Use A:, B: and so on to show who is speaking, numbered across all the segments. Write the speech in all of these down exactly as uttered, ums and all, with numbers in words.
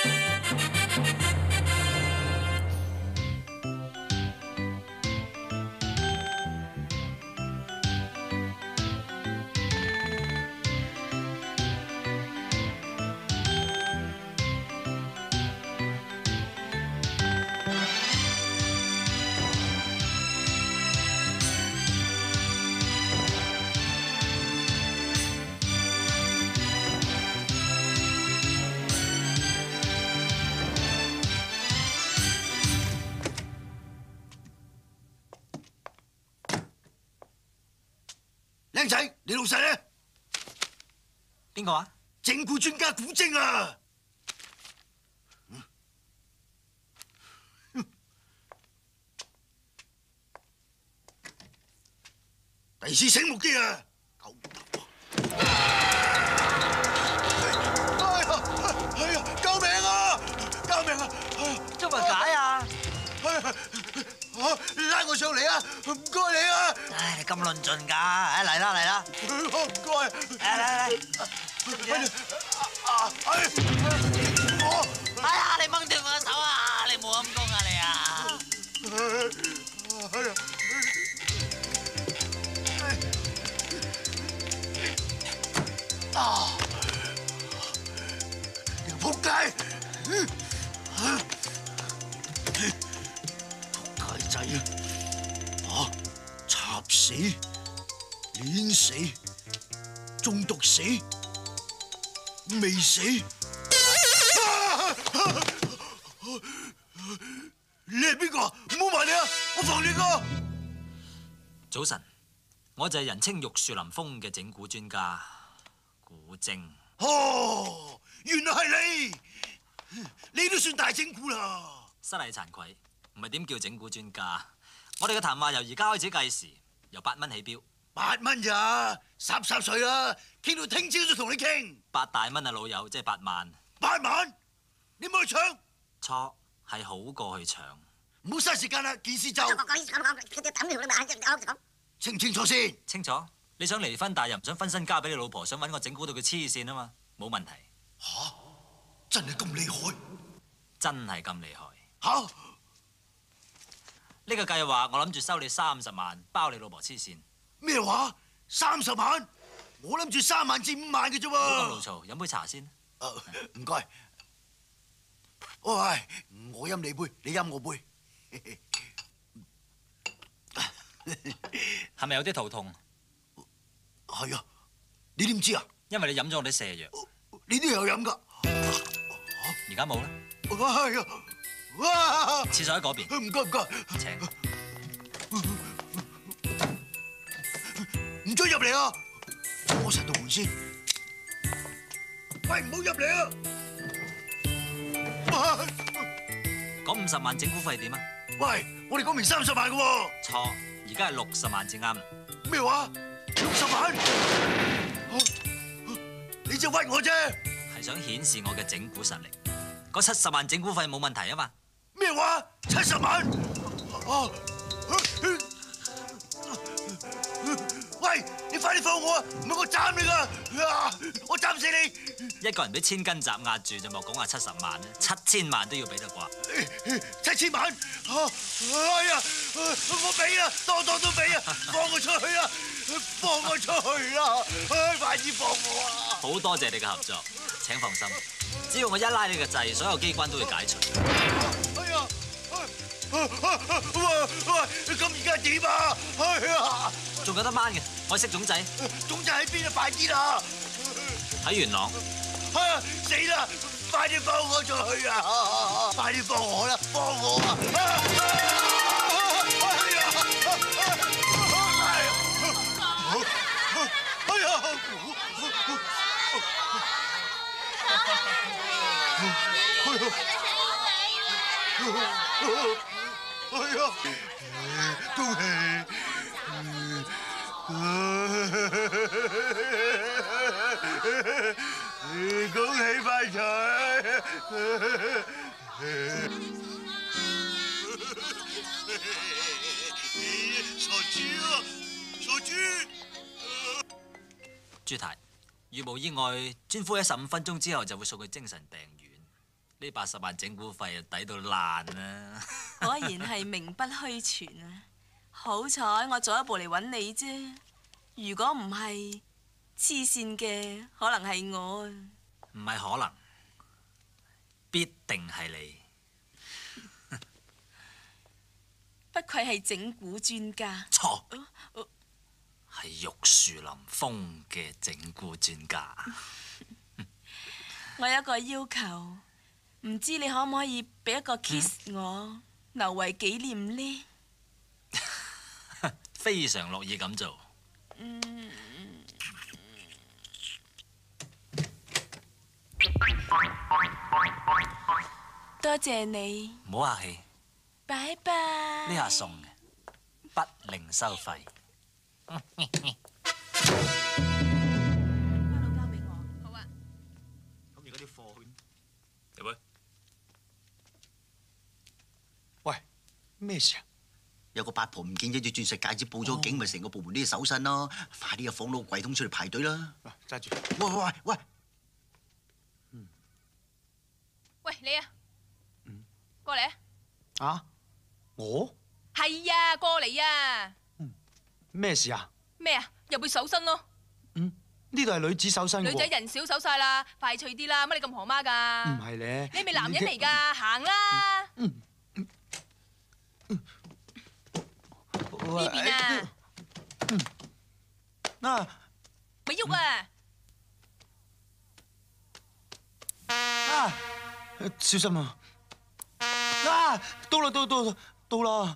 A: 靚仔，你老細咧？
B: 邊個啊？
A: 整蠱專家古精啊！第二次醒目啲啊！狗哎呀！哎呀！救命啊！救命啊！
B: 做乜解啊？
A: 拉我上嚟啊！唔該你啊！
B: 唉，你咁論盡㗎？唉，嚟啦嚟啦！
A: 唔該。
B: 嚟嚟嚟！
A: 我
B: 哎呀，你掹斷我手啊！你冇陰功啊你啊！
A: 哎呀！啊！你個仆街！仆街仔啊！插死、碾死、中毒死、未死。你係邊個？唔好埋你啊！我防你噶。
B: 早晨，我就係人稱玉樹臨風嘅整蠱專家古精。
A: 哦，原來係你，你都算大整蠱啦。
B: 失禮慚愧，唔係點叫整蠱專家？我哋嘅談話由而家開始計時，由八蚊起標。八
A: 蚊咋？霎霎水啦，傾到聽朝就同你傾。
B: 八大蚊啊，老友，即係八萬。
A: 八萬？你冇去搶？
B: 錯，係好過去搶。
A: 唔好嘥時間啦，件事就清唔清楚先？
B: 清楚。你想離婚，但係又唔想分身交俾你老婆，想揾我整蠱到佢黐線啊嘛，冇問題。
A: 吓？真係咁厲害？
B: 真係咁厲害。
A: 吓？
B: 呢個計劃我諗住收你三十萬，包你老婆黐線。
A: 咩話？三十萬？我諗住三萬至五萬嘅啫喎。
B: 唔好咁牢嘈，飲杯茶先。
A: 唔該。喂，我飲你杯，你飲我杯。
B: 係咪有啲肚痛？
A: 係啊，你點知啊？
B: 因為你飲咗我啲瀉藥。
A: 你都有飲㗎？
B: 而家冇啦。
A: 係啊。哇！
B: 廁所喺嗰邊。
A: 唔該唔該。
B: 請。
A: 唔准入嚟啊！我實道門先。喂，唔好入嚟啊！
B: 嗰五十萬整蠱費點啊？
A: 喂，我哋講明三十萬嘅喎。
B: 錯，而家係六十萬至啱。
A: 咩話？六十萬？你就屈我啫。
B: 係想顯示我嘅整蠱實力。嗰七十萬整蠱費冇問題啊嘛。
A: 咩話？七十萬？啊！喂，你快啲放我啊！唔係我斬你㗎！啊！我斬死你！
B: 一個人俾千斤閘壓住就莫講話七十萬啦，七千萬都要俾得啩？
A: 七千萬？啊！哎呀！我俾啊，多多都俾啊！放我出去啊！放我出去啊！唉，快啲放我啊！
B: 好多謝你嘅合作，請放心，只要我一拉你個掣，所有機關都會解除。
A: 哎呀！喂喂，咁而家點啊？哎呀！
B: 仲有得掹嘅，我識總仔。
A: 總仔喺邊啊？快啲啦！
B: 喺元朗。
A: 哎呀！死啦！快啲放我出去啊！快啲放我啦！放我啊！哎呀！哎呀！哎呀！哎呀！恭喜！恭喜發財！傻豬啊！傻豬！
B: 朱太，如無意外，專夫喺十五分鐘之後就會送去精神病院。 呢八十萬整蠱費啊，抵到爛啦！
C: 果然係名不虛傳啊！好彩我早一步嚟揾你啫，如果唔係，黐線嘅可能係我啊！
B: 唔係可能，必定係你。
C: 不愧係整蠱專家。
B: 錯，係玉樹臨風嘅整蠱專家。
C: 我有一個要求，唔知你可唔可以俾一個 kiss 我，留為紀念呢？
B: 非常樂意咁做。
C: 嗯。多謝你。
B: 唔好客氣。
C: 拜拜。
B: 呢下送嘅，不另收費。
C: 花佬交俾我。好啊。
A: 咁而家啲貨去？
B: 入去。
D: 喂，咩事啊？
A: 有個八婆唔見咗隻鑽石戒指，報咗警，咪成個部門都要搜身咯！快啲啊，放攞櫃桶出嚟排隊啦！
D: 揸住。
A: 喂喂喂喂！
E: 嗯。喂，你啊！嗯。過嚟啊！
D: 啊？我？
E: 係啊，過嚟啊！
D: 嗯。咩事啊？
E: 咩啊？入去搜身咯！
D: 嗯。呢度係女子搜身喎。
E: 女仔人少搜晒啦，快脆啲啦！乜你咁婆媽㗎？
D: 唔係咧。
E: 你係咪男人嚟㗎？行啦！
D: 嗯。
E: 呢邊啊！
D: 嗯，啊，
E: 咪喐啊！
D: 啊，小心啊！啊，到啦到到到啦！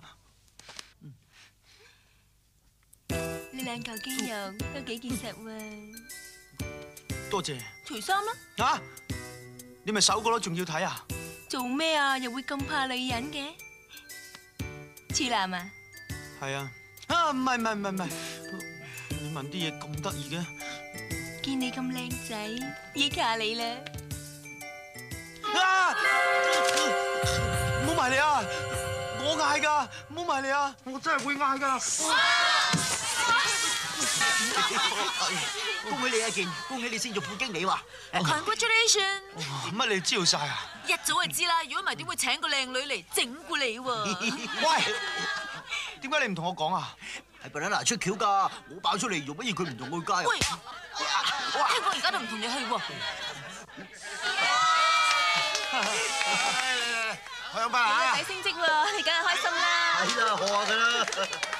E: 呢兩嚿肌肉都幾結實喎。
D: 多謝。
E: 除衫啦！
D: 啊，你咪搜過咯，仲要睇啊？
E: 做咩啊？又會咁怕女人嘅？處男啊？
D: 係啊，啊唔係唔係唔係唔係，你問啲嘢咁得意嘅？
E: 見你咁靚仔，依靠你啦！
D: 啊！唔好埋嚟啊！我嗌㗎，唔好埋嚟啊！我真係會嗌㗎。
A: 恭喜你啊，健！恭喜你升做副經理喎
C: Congratulations！
D: 乜你知道晒啊？
C: 一早就知啦，如果唔係點會請個靚女嚟整蠱你喎？
D: 喂！點解你唔同我講啊？
A: 係 banana 出橋㗎，我爆出嚟，用乜嘢佢唔同我加入？
C: 喂，聽講而家都唔同你去喎。
A: 開香檳啊！
E: 仔升職喎，你梗係開心啦！
A: 係啦，學下佢啦。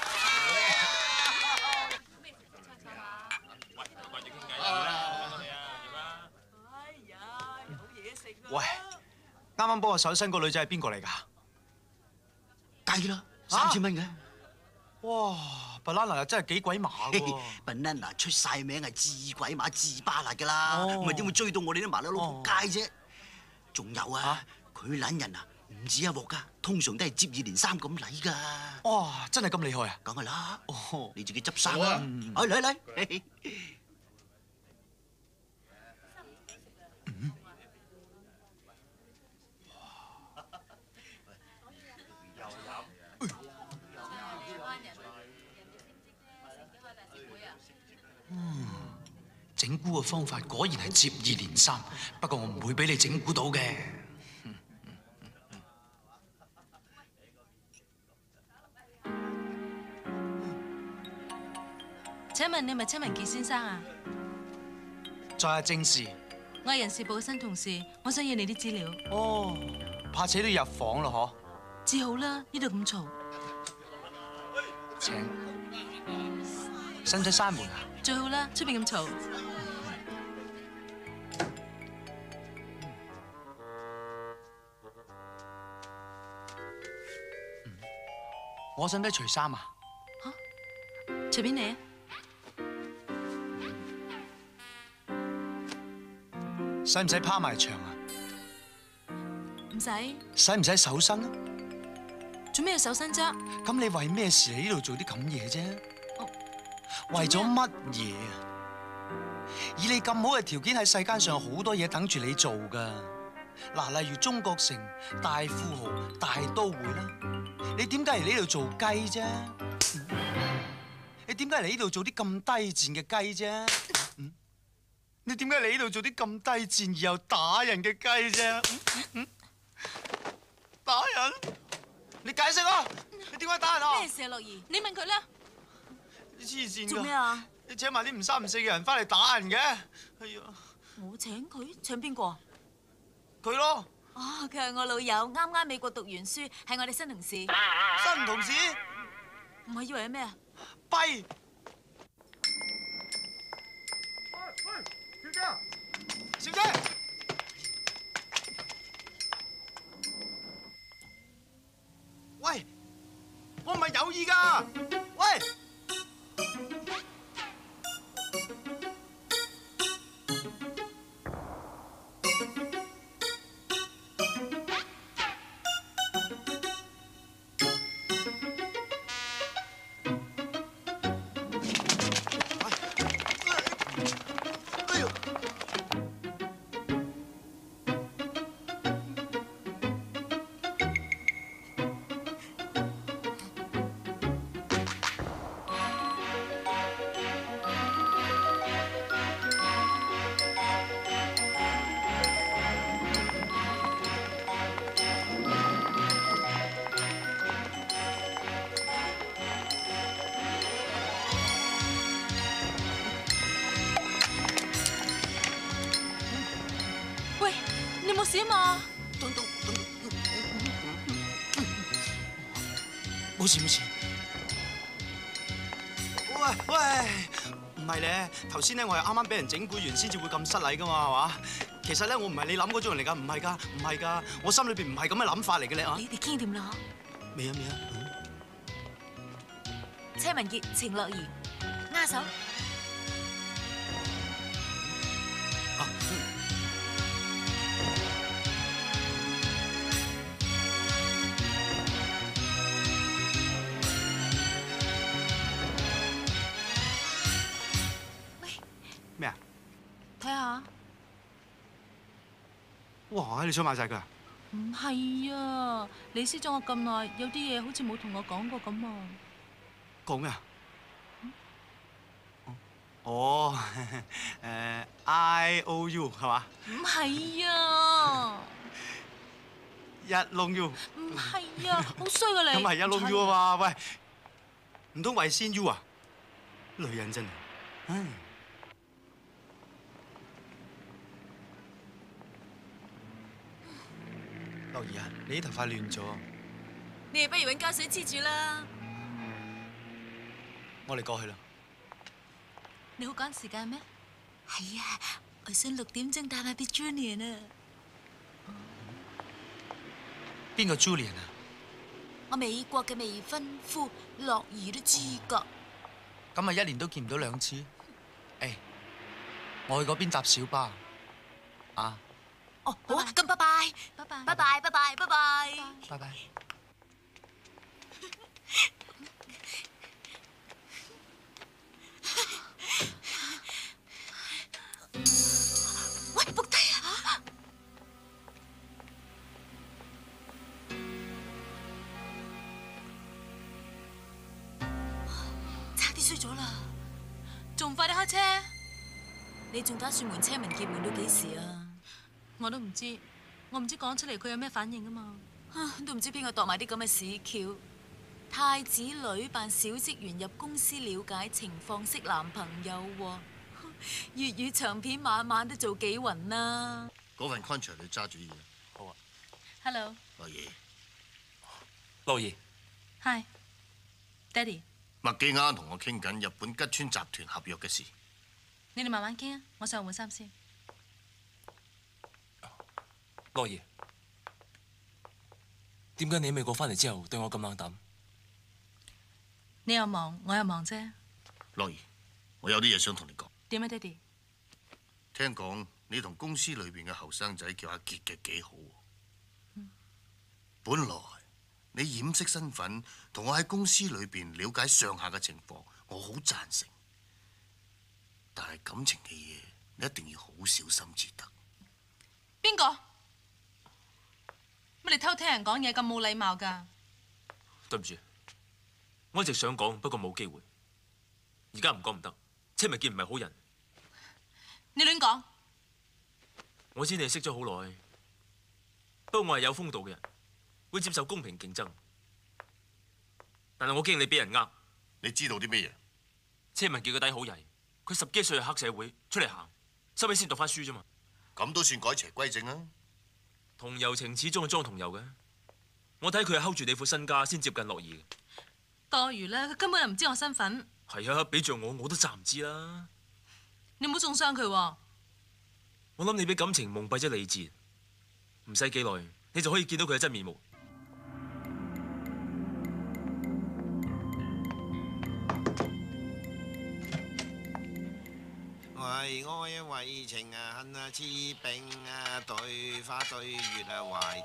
D: 喂，啱啱幫我搜身個女仔係邊個嚟㗎？
A: 計啦，三千蚊嘅。
D: 哇 ，banana 又真係幾鬼馬喎
A: ！banana 出晒名係至鬼馬至巴辣㗎啦，
D: 哦
A: 唔係點會追到我哋啲麻甩佬仆街啫？仲有啊，佢撚人啊，唔止一鑊㗎，通常都係接二連三咁嚟㗎。
D: 哇，真係咁厲害啊！
A: 梗係啦，
D: 哦，
A: 你自己執生啦。嚟嚟嚟！
D: 整蠱嘅方法果然係接二連三，不過我唔會俾你整蠱到嘅。
C: 請問你係咪陳文傑先生啊？
D: 在下正事。
C: 我係人事部嘅新同事，我想要你啲資料。
D: 哦，怕且都要入房咯，嗬？
C: 至好啦，呢度咁嘈。
D: 請。使唔使閂門啊？
C: 最好啦，出邊咁嘈。
D: 我使唔使除衫啊？
C: 嚇，隨便你啊。
D: 使唔使趴埋牆啊？
C: 唔使。
D: 使唔使搜身啊？
C: 做咩要搜身啫？
D: 咁你為咩事嚟呢度做啲咁嘢啫？
C: 哦，
D: 為咗乜嘢啊？以你咁好嘅條件喺世間上有好多嘢等住你做噶。嗱，例如中國城、大富豪、大都會啦。你點解嚟呢度做雞啫？你點解嚟呢度做啲咁低賤嘅雞啫？你點解嚟呢度做啲咁低賤而又打人嘅雞啫？ 打人？你解釋啊！你點解打人啊？
C: 咩事啊，樂兒？
E: 你問佢啦。
D: 你黐線㗎！
C: 做咩啊？
D: 你請埋啲唔三唔四嘅人翻嚟打人嘅？哎呀！
C: 我請佢？請邊個啊？
D: 佢咯，
C: 哦，佢係我老友，啱啱美國讀完書，係我哋新同事。
D: 新同事。
C: 唔係以為係咩啊？
D: 跛。
A: 小姐，
D: 小姐。喂，我唔係有意㗎。喂。
C: 你冇事啊嘛？
D: 等等等等，冇事冇事。喂喂，唔係咧，頭先咧我係啱啱俾人整蠱完先至會咁失禮噶嘛，係嘛？其實咧我唔係你諗嗰種人嚟㗎，唔係㗎，唔係㗎，我心裏邊唔係咁嘅諗法嚟嘅咧啊！
C: 你哋傾掂啦？
D: 未啊未啊。
C: 車文傑、程樂兒，握手。
D: 啊嗯咩啊？
C: 睇下。
D: 哇！你想買晒佢啊？
E: 唔係啊，你識咗我咁耐，有啲嘢好似冇同我講過咁啊。
D: 講咩啊？哦，誒 I O U 係嘛？
E: 唔係啊，
D: 一窿 U。
E: 唔係啊，好衰噶你。
D: 咁係一窿 U 啊嘛？喂，唔通為先 U 啊？女人真係，唉。樂兒啊，你啲頭髮亂咗，
C: 你哋不如揾膠水黐住啦。
D: 我哋過去啦。
E: 你好趕時間咩？
C: 係啊，我想六點鐘帶埋啲 Julian 啊。
D: 邊個 Julian 啊？
C: 我美國嘅未婚夫，樂兒都知㗎。
D: 咁咪一年都見唔到兩次？誒，我去嗰邊搭小巴。啊？
C: 哦，好啊，咁拜拜，
E: 拜拜，
C: 拜拜，拜拜，拜拜。
D: 拜拜。
C: 喂，仆低啊！差啲衰咗啦！
E: 仲唔快啲開車？
C: 你仲打算瞞車文傑瞞到幾時啊？
E: 我都唔知，我唔知講出嚟佢有咩反應啊嘛。
C: 啊，都唔知邊個度埋啲咁嘅屎橋。太子女扮小職員入公司了解情況，識男朋友喎。粵語長片晚晚都做幾暈啦。
A: 嗰份 contract 你揸主意啊！
B: 好啊。
E: Hello，
A: 樂兒，
B: 樂兒，
E: Hi，Daddy，
A: 麥記啱同我傾緊日本吉川集團合約嘅事。
E: 你哋慢慢傾啊，我上去換衫先。
B: 樂兒，點解你喺美國翻嚟之後對我咁冷淡？
E: 你又忙，我又忙啫。
A: 樂兒，我有啲嘢想同你講。
E: 點啊，爹哋？
A: 聽講你同公司裏邊嘅後生仔叫阿傑嘅幾好喎。
E: 嗯、
A: 本來你掩飾身份，同我喺公司裏邊了解上下嘅情況，我好贊成。但係感情嘅嘢，你一定要好小心至得。
E: 邊個？乜你偷聽人講嘢咁冇禮貌㗎？
B: 對唔住，我一直想講，不過冇機會。而家唔講唔得，車文傑唔係好人。
E: 你亂講！
B: 我知你識咗好耐，不過我係有風度嘅人，
F: 會接受公平競爭。但係我驚你俾人呃。
A: 你知道啲咩嘢？
F: 車文傑個底好曳，佢十幾歲係黑社會出嚟行，收尾先讀翻書啫嘛。
A: 咁都算改邪歸正啊！
F: 同遊情始終係裝同遊嘅。我睇佢係睺住你副身家先接近樂兒嘅。
G: 多餘啦，佢根本就唔知我身份。
F: 係啊，俾着我我都暫唔知啦。
G: 你唔好中傷佢喎。
F: 我諗你俾感情蒙蔽咗理智，唔使幾耐，你就可以見到佢嘅真面目。
H: 為愛為情啊，恨啊，似冰啊，對花對月啊，懷。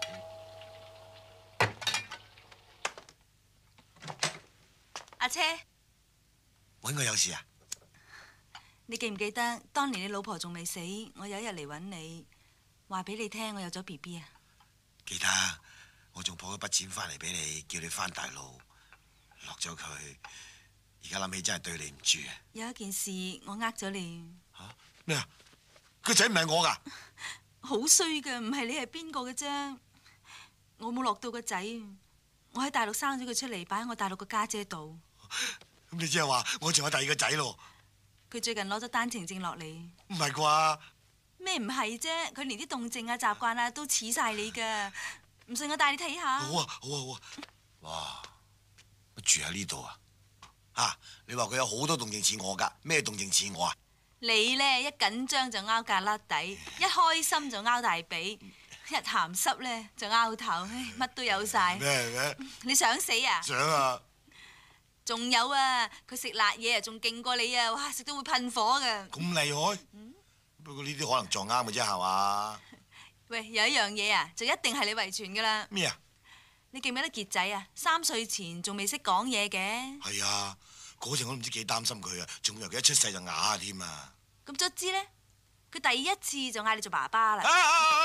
C: 阿車，
H: 揾我有事啊？
C: 你記唔記得當年你老婆仲未死，我有一日嚟揾你，話俾你聽我有咗 B B 啊？
H: 記得，我仲抱咗筆錢翻嚟俾你，叫你翻大陸落咗佢。而家諗起真係對你唔住啊！
C: 有一件事我呃咗你。
H: 嚇咩啊？個仔唔係我㗎。
C: 好衰㗎，唔係你係邊個嘅啫？我冇落到個仔，我喺大陸生咗佢出嚟，擺喺我大陸個家姐度。
H: 咁你即係話我仲有第二個仔咯？
C: 佢最近攞咗單程證落嚟。
H: 唔係啩？
C: 咩唔係啫？佢連啲動靜啊、習慣啊都似晒你㗎。唔信我帶你睇下。
H: 好啊，好啊，好啊！哇，住喺呢度啊？啊！你話佢有好多動靜似我㗎，咩動靜似我啊？
C: 你呢，一緊張就拗格甩底，一開心就拗大髀，一鹹濕呢就拗頭，唉，乜都有晒。
H: 咩咩？
C: 你想死啊？
H: 想啊！
C: 仲有啊，佢食辣嘢啊，仲勁過你啊！哇，食到會噴火㗎。
H: 咁厲害？嗯、不過呢啲可能撞啱嘅啫，係嘛？
C: 喂，有一樣嘢啊，就一定係你遺傳㗎啦。
H: 咩啊？
C: 你記唔記得傑仔啊？三歲前仲未識講嘢嘅。
H: 係啊，嗰陣我都唔知幾擔心佢啊，仲以為佢一出世就啞添啊！
C: 咁卒之咧，佢第一次就嗌你做爸爸啦。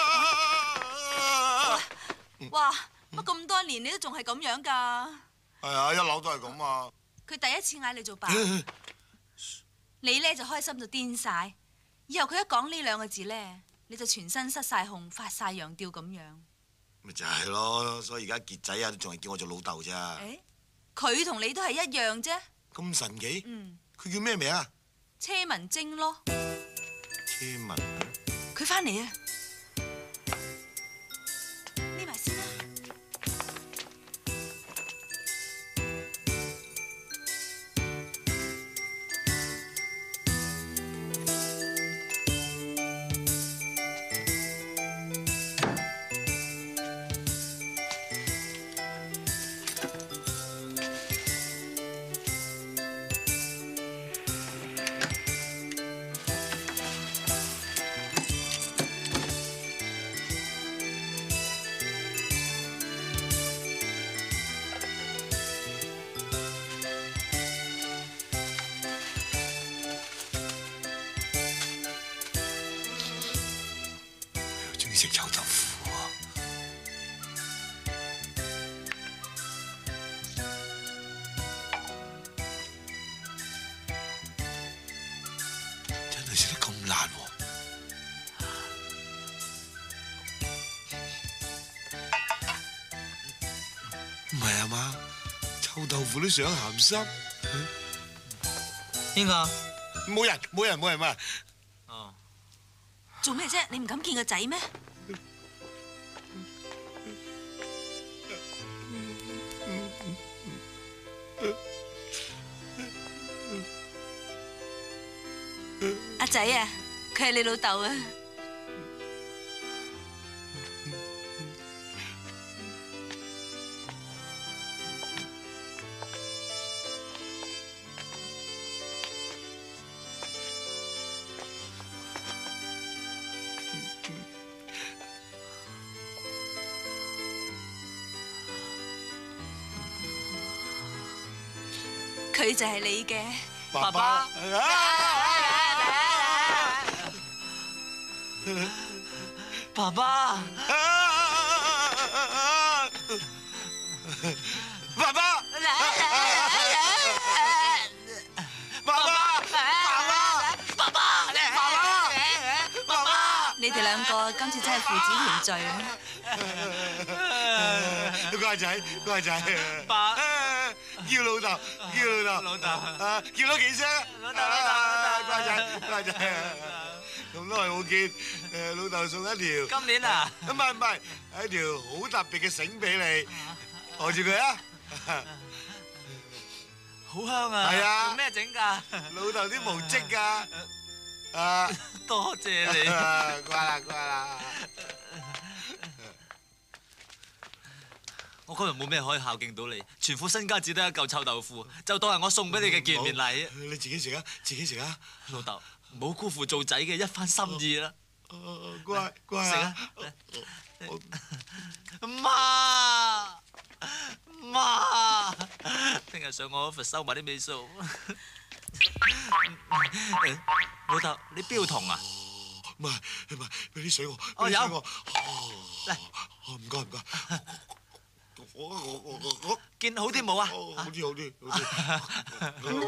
C: 哇！乜咁多年你都仲係咁樣㗎？
H: 係啊，一樓都係咁啊！
C: 佢第一次嗌你做爸，你咧就開心到癲晒。以後佢一講呢兩個字咧，你就全身失晒控，發晒羊吊咁樣。
H: 咪就係咯，所以而家傑仔啊，仲係叫我做老豆咋？
C: 誒，佢同你都係一樣啫。
H: 咁神奇？
C: 嗯。
H: 佢叫咩名啊？
C: 車文晶咯。
H: 車文。
C: 佢翻嚟啊！匿埋先啦。
H: 食臭豆腐喎！真係食得咁辣喎！唔係啊嘛，臭豆腐都想鹹濕。
B: 邊個？
H: 冇人，冇人，冇人啊！
B: 哦。
C: 做咩啫？你唔敢見個仔咩？阿仔啊，佢係你老豆啊！佢就係你嘅
H: 爸爸。
B: 爸爸，
H: 爸爸，爸爸，爸爸，爸爸，爸爸，
C: 你哋兩個今
G: 今次真係父子團聚啦！
H: 乖仔，乖仔，
B: 爸
H: 叫老豆，叫老豆，
B: 老豆
H: 啊，叫多幾聲，
B: 老豆老豆老豆
H: 乖仔，乖仔，咁耐冇見，誒老豆送一條，
B: 今年啊，
H: 唔係唔係，係一條好特別嘅繩俾你，攞住佢啊！
B: 好香啊！
H: 係啊
B: 用咩整㗎？
H: 老豆啲毛織㗎，啊，
B: 多謝你。
H: 乖啦乖啦，
B: 我今日冇咩可以孝敬到你，全副身家只得一嚿臭豆腐，就當係我送俾你嘅見面禮。
H: 你自己食啊，自己食啊，
B: 老豆，唔好辜負做仔嘅一番心意啦。
H: 乖乖
B: 食
H: 啊
B: 啊！媽媽，聽日上我 office 收埋啲尾數。老豆，你標痛啊？
H: 唔係唔係，俾啲水我，
B: 哦有
H: 俾啲水我，
B: 嚟，
H: 唔該唔該，我我我我我，
B: 見好啲冇啊？
H: 好啲好啲好啲。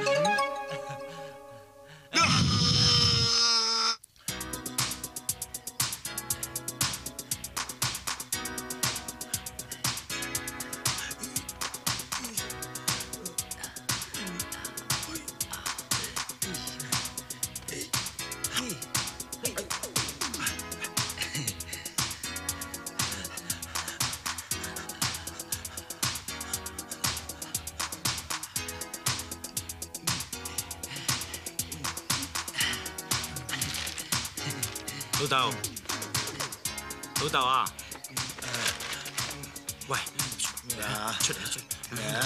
F: 老豆，老豆啊！喂，
H: 啊，
F: 出嚟出嚟！
H: 咩啊？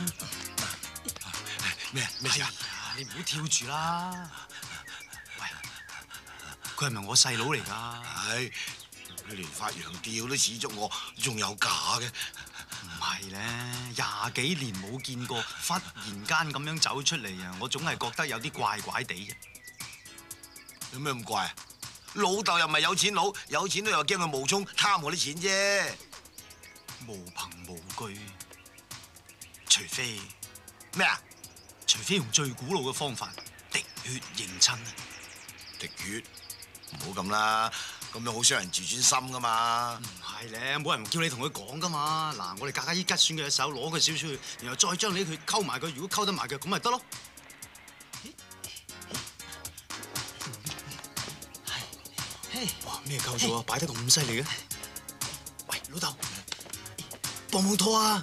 H: 咩咩事啊？
D: 你唔好跳住啦！喂，佢係咪我細佬嚟㗎？
H: 唉，佢連發羊吊都似足我，仲有假嘅？
D: 唔係咧，廿幾年冇見過，忽然間咁樣走出嚟啊！我總係覺得有啲怪怪地嘅。
H: 有咩咁怪啊？老豆又唔係有錢佬，有錢佬又驚佢冒充貪我啲錢啫。
D: 無憑無據，除非
H: 咩啊？
D: 除非用最古老嘅方法滴血認親啊！
H: 滴血？唔好咁啦，咁樣好傷人自尊心噶嘛。
D: 唔係咧，冇人叫你同佢講噶嘛。嗱，我哋格格依吉選佢隻手，攞佢少出去，然後再將你啲血溝埋佢。如果溝得埋佢，咁咪得咯。哇！咩溝咗啊？擺得咁犀利嘅？喂，老豆，幫冇拖啊！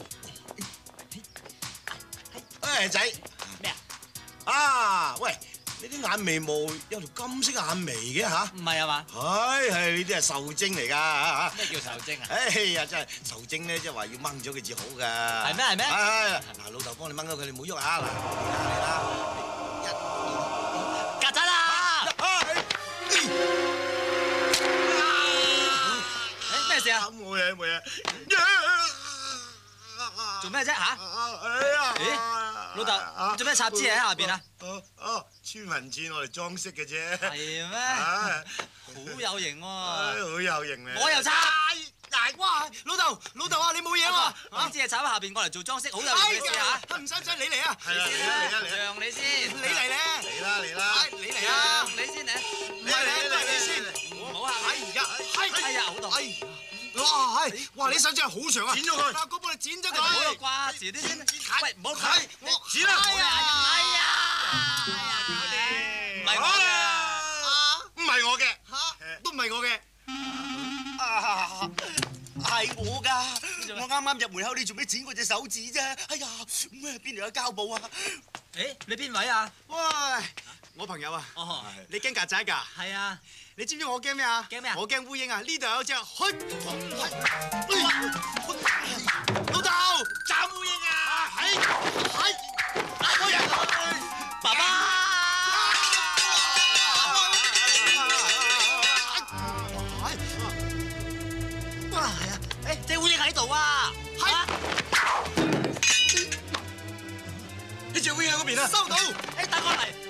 H: 誒仔，咩啊？啊，喂，你啲眼眉毛有條金色眼眉嘅嚇？
B: 唔係啊嘛？
H: 係係，呢啲係受精嚟㗎嚇。
B: 咩叫受精啊？
H: 哎呀，真係受精咧，即係話要掹咗佢至好㗎。
B: 係咩係咩？
H: 係嗱，老豆幫你掹咗佢，你唔好喐下嗱，嚟啦嚟啦，一、
B: 曱甴啦！誒咩事啊？
H: 冇嘢冇嘢。
B: 做咩啫嚇？
H: 哎呀！
B: 咦，老豆做咩插枝喺下邊啊？
H: 哦哦，穿雲箭我嚟裝飾嘅啫。
B: 係咩？
H: 啊，
B: 好有型喎！
H: 好有型咧。
B: 我又插。
D: 哇！老豆，老豆啊，你冇嘢啊？
B: 呢支嘢插喺下邊，過嚟做裝飾，好有型嘅嚇。
D: 唔使唔使，你嚟啊！
H: 係啊，嚟啦嚟啦嚟啦！
B: 讓你先，
D: 你嚟咧！
H: 嚟啦嚟啦！
D: 你嚟啊！
B: 你先嚟。
D: 唔係你，都係你先。
B: 唔好啊！
D: 哎呀，係，
B: 哎呀，好痛！
D: 哎呀，哇係，哇你手真係好長啊！
H: 剪咗佢
D: 阿哥幫你剪咗
B: 唔好啦，
D: 佢。
B: 掛遲啲先。喂，唔好
D: 係，
B: 我
H: 剪啦！
B: 哎呀，哎呀，唔係我嘅。
H: 唔係我嘅，
D: 嚇，都唔係我嘅。
I: 啊，係我㗎！我啱啱入門口，你做咩剪我隻手指啫？哎呀，咩邊度有膠布啊？
B: 誒，你邊位啊？
D: 喂，我朋友啊，
B: 哦，
D: 你驚曱甴㗎？
B: 係啊。
D: 你知唔知我驚咩啊？
B: 驚咩啊？
D: 我驚烏蠅啊！呢度有隻，去，老豆，
I: 斬烏蠅啊！
D: 係係，
B: 爸爸。隻烏蠅喺度啊！
D: 係，
H: 呢隻烏蠅喺嗰邊啊！
D: 收到，
B: 誒，等我嚟。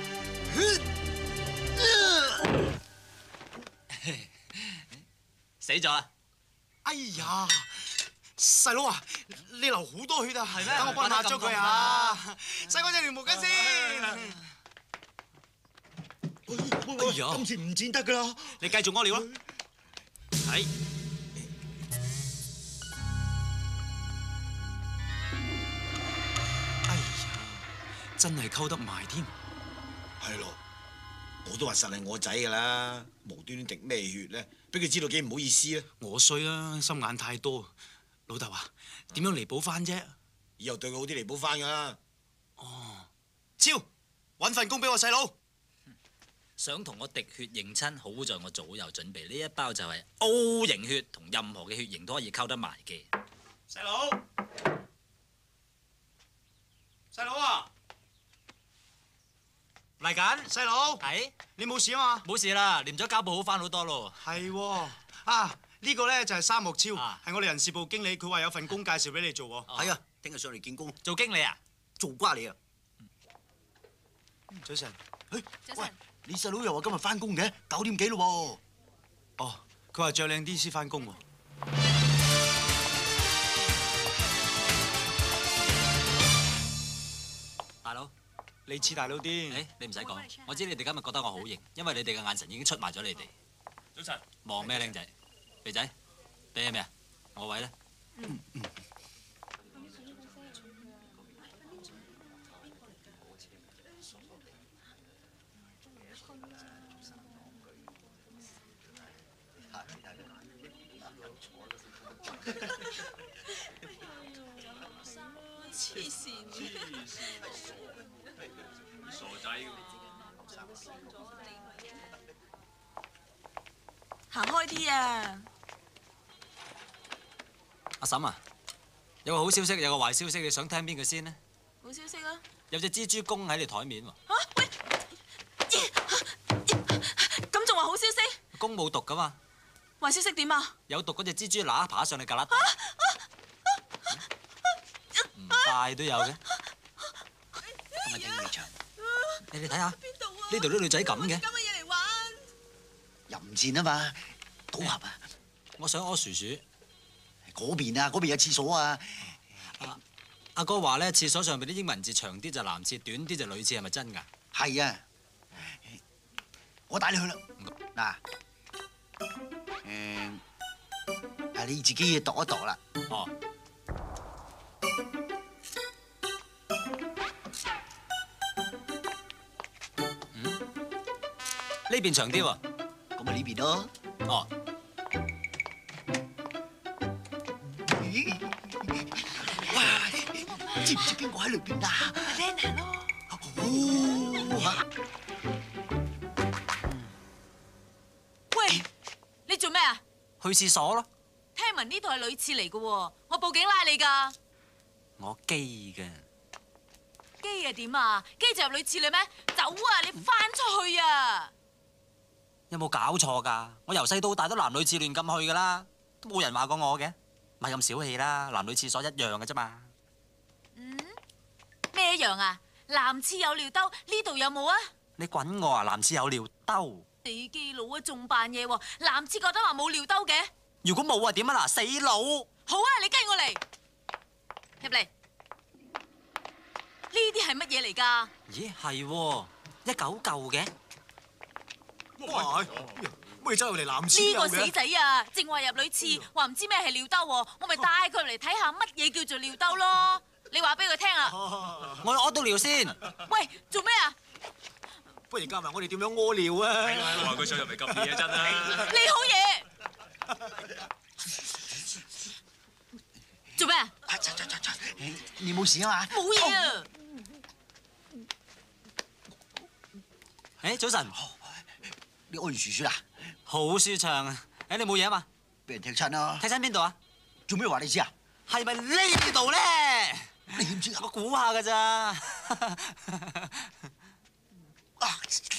B: 死咗啦！
D: 哎呀，細佬啊，你流好多血啊！
B: 係咩
D: 等我幫你抹咗佢啊！洗乾淨條毛巾先。
I: 哎呀，今次唔剪得㗎啦！
D: 你繼續屙尿啦。
F: 係。
D: 哎呀，真係溝得埋添。
H: 係咯，我都話實係我仔㗎啦，無端端滴咩血咧？俾佢知道幾唔好意思啊！
D: 我衰啦，心眼太多。老豆啊，點樣彌補翻啫？
H: 以後對佢好啲彌補翻㗎啦。
D: 哦，
I: 超，揾份工俾我細佬。
B: 想同我滴血認親，好在我早有準備，呢一包就係 O 型血，同任何嘅血型都可以溝得埋嘅。
I: 細佬，細佬啊，
B: 嚟緊，
I: 細佬，
B: 係
I: 你冇事啊嘛？
B: 冇事啦，練咗膠布好翻好多咯。
I: 係喎，啊呢個咧就係沙漠超，
B: 啊
I: 係我哋人事部經理，佢話有份工介紹俾你做喎。
B: 係
J: 啊，聽日上嚟見工，
B: 做經理啊？
J: 做瓜你啊！
I: 早晨，
J: 嘿，
C: 早晨，
J: 你細佬又話今日翻工嘅，九點幾咯
I: 哦，佢話着靚啲先翻工喎。
B: 大佬，
I: 你似大佬啲。
B: 誒，你唔使講，我知你哋今日覺得我好型，因為你哋嘅眼神已經出賣咗你哋。
F: 早晨。
B: 望咩僆仔？肥仔，啤咩啊？我位咧。
C: 黐線嘅。
F: 傻仔。
C: 行開啲啊！
B: 阿嬸啊，有個好消息，有個壞消息，你想聽邊個先呢？
C: 好消息啊！
B: 有隻蜘蛛公喺你台面喎。
C: 嚇喂！咁仲話好消息？
B: 公冇毒噶嘛？
C: 壞消息點啊？
B: 有毒嗰隻蜘蛛乸爬上你旮旯底，唔快都有嘅。
J: 喎，今日聽你唱，
B: 你哋睇下，
C: 邊度啊？
B: 呢度啲女仔咁嘅。
C: 咁嘅嘢嚟玩？
J: 淫賤啊嘛，賭俠啊，
B: 我想屙薯薯。
J: 嗰邊啊，嗰邊有廁所啊。
B: 阿哥話咧，廁所上邊啲英文字長啲就男廁，短啲就女廁，係咪真㗎？
J: 係啊，我帶你去啦。嗱，誒，啊你自己度一度啦。
B: 哦。嗯？呢邊長啲喎。
J: 咁咪呢邊咯。
B: 哦。
J: 哇！知唔知邊個喺裏邊啊？
C: 阿 Lena 咯。
J: 哦！
C: 喂，你做咩啊？
B: 去廁所咯。
C: 聽聞呢度係女廁嚟嘅喎，我報警拉你㗎。
B: 我基嘅。
C: 機啊點啊？機就入女廁啦咩？走啊！你翻出去啊！
B: 有冇搞錯㗎？我由細到大都男女廁亂咁去㗎啦，都冇人話過我嘅。咪咁小氣啦，男女廁所一樣嘅啫嘛。
C: 嗯？咩一樣啊？男廁有尿兜，呢度有冇啊？
B: 你滾我啊！男廁有尿兜。
C: 你基佬啊，仲扮嘢喎！男廁覺得話冇尿兜嘅。
B: 如果冇啊點啊嗱，死佬！
C: 好啊，你跟我嚟，入嚟。呢啲係乜嘢嚟㗎？
B: 咦係喎，一嚿嚿嘅。
I: 哇！乜走入嚟男廁
C: 呢個死仔啊，正話入女廁，話唔知咩係尿兜喎，我咪帶佢嚟睇下乜嘢叫做尿兜咯。你話俾佢聽啊！
B: 我屙到尿先。
C: 喂，做咩啊？
I: 不如教埋我哋點樣屙尿啊！
F: 話佢想入嚟撳嘢真啊！
C: 你好嘢！做咩啊？
J: 你冇事啊嘛？
C: 冇嘢啊！
B: 誒早晨，
J: 你屙完薯薯啦？
B: 好舒暢啊！誒你冇嘢啊嘛？
J: 俾人踢親啊！
B: 睇親邊度啊？
J: 做咩話你知啊？
B: 係咪呢度咧？
J: 你點知啊？
B: 我估下㗎咋。
J: 啊！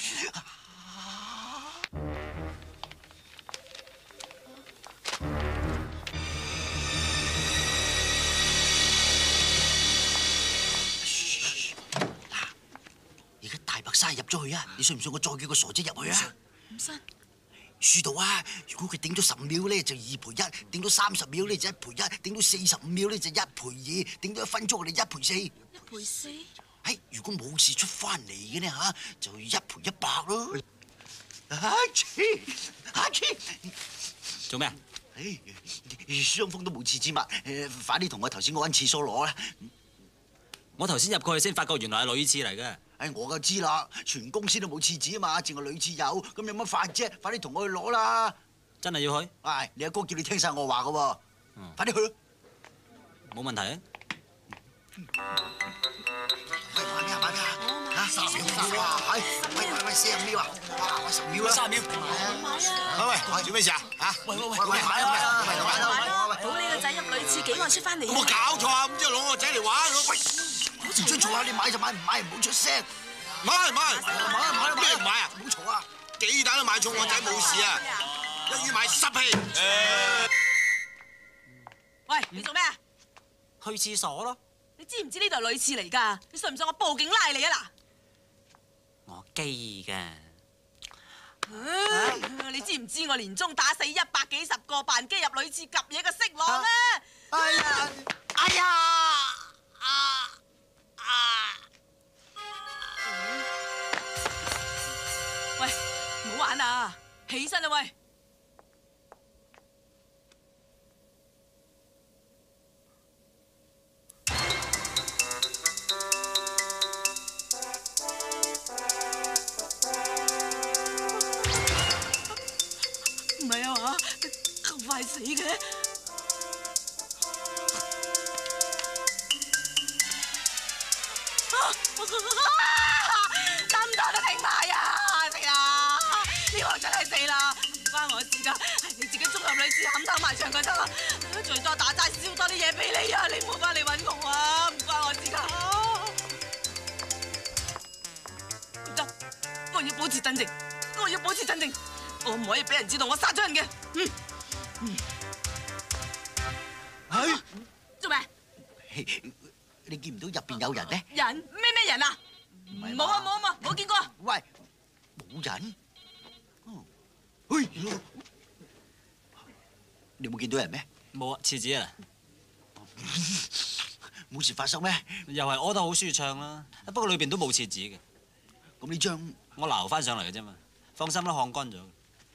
J: 而家大白鯊入咗去啊！你信唔信我再叫個傻仔入去啊？
C: 唔信。
J: 書到啊！如果佢頂咗十五秒咧，就二賠一；頂咗三十秒咧就一賠一；頂到四十五秒咧就一賠二；頂到一分鐘我哋一賠四。
C: 一賠四。
J: 係，如果冇事出翻嚟嘅呢嚇，就一賠一百咯。啊切！啊切！
B: 做咩啊？
J: 誒，雙方都冇廁紙物，誒，快啲同我頭先嗰間廁所攞啦！
B: 我頭先入過去先發覺原來係女廁嚟嘅。
J: 誒，我就知啦，全公司都冇廁紙啊嘛，淨係女廁有，咁有乜法啫？快啲同我去攞啦！
B: 真係要去？
J: 係，你阿哥叫你聽晒我話噶喎，快啲去啦！
B: 冇問題啊！
J: 喂，買咩啊？買咩啊？嚇，三秒哇！係，喂喂喂，四十秒啊！哇，我十秒啦！三秒。
H: 喂喂，做咩事啊？嚇！
J: 喂喂喂，買啊買啊買啊買啊！
C: 保你個仔入女廁幾個出翻嚟？
H: 有冇搞錯啊？咁即係攞我仔嚟玩？喂，
J: 唔准嘈啊！你買就買，唔買唔好出聲。
H: 買買買
J: 買買
H: 咩唔買啊？
J: 唔好嘈啊！
H: 幾蛋都買重，我仔冇事啊！一於買十皮。誒，
G: 喂，你做咩啊？
B: 去廁所咯。
G: 你知唔知呢度係女廁嚟㗎？你信唔信我報警拉你啊嗱？
B: 我基嘅。
G: 你知唔知我年中打死一百幾十個扮機入女廁夾嘢嘅色狼咧？
J: 哎呀！哎呀！啊啊！
G: 喂，唔好玩啊！起身啦喂！唔係啊嘛，咁快死嘅？得唔得都停埋啊！死啦！呢個真係死啦，唔關我事㗎，係你自己捉入女廁冚頭埋牆就得啦。最多打齋燒多啲嘢俾你啊！你唔好翻嚟揾我啊！唔關我事㗎。唔得，我要保持鎮靜，我要保持鎮靜，我唔可以俾人知道我殺咗人嘅。嗯嗯。
J: 係
G: 做咩？
J: 你見唔到入邊有人咧？
G: 人咩咩人啊？冇啊冇啊冇，冇見過。
J: 喂，冇人？哦，嘿，你冇見到人咩？
B: 冇啊，廁紙啊！
J: 冇事發生咩？
B: 又係屙得好舒暢啦，不過裏邊都冇廁紙嘅。
J: 咁呢張
B: 我撈翻上嚟嘅啫嘛，放心啦，烘乾咗。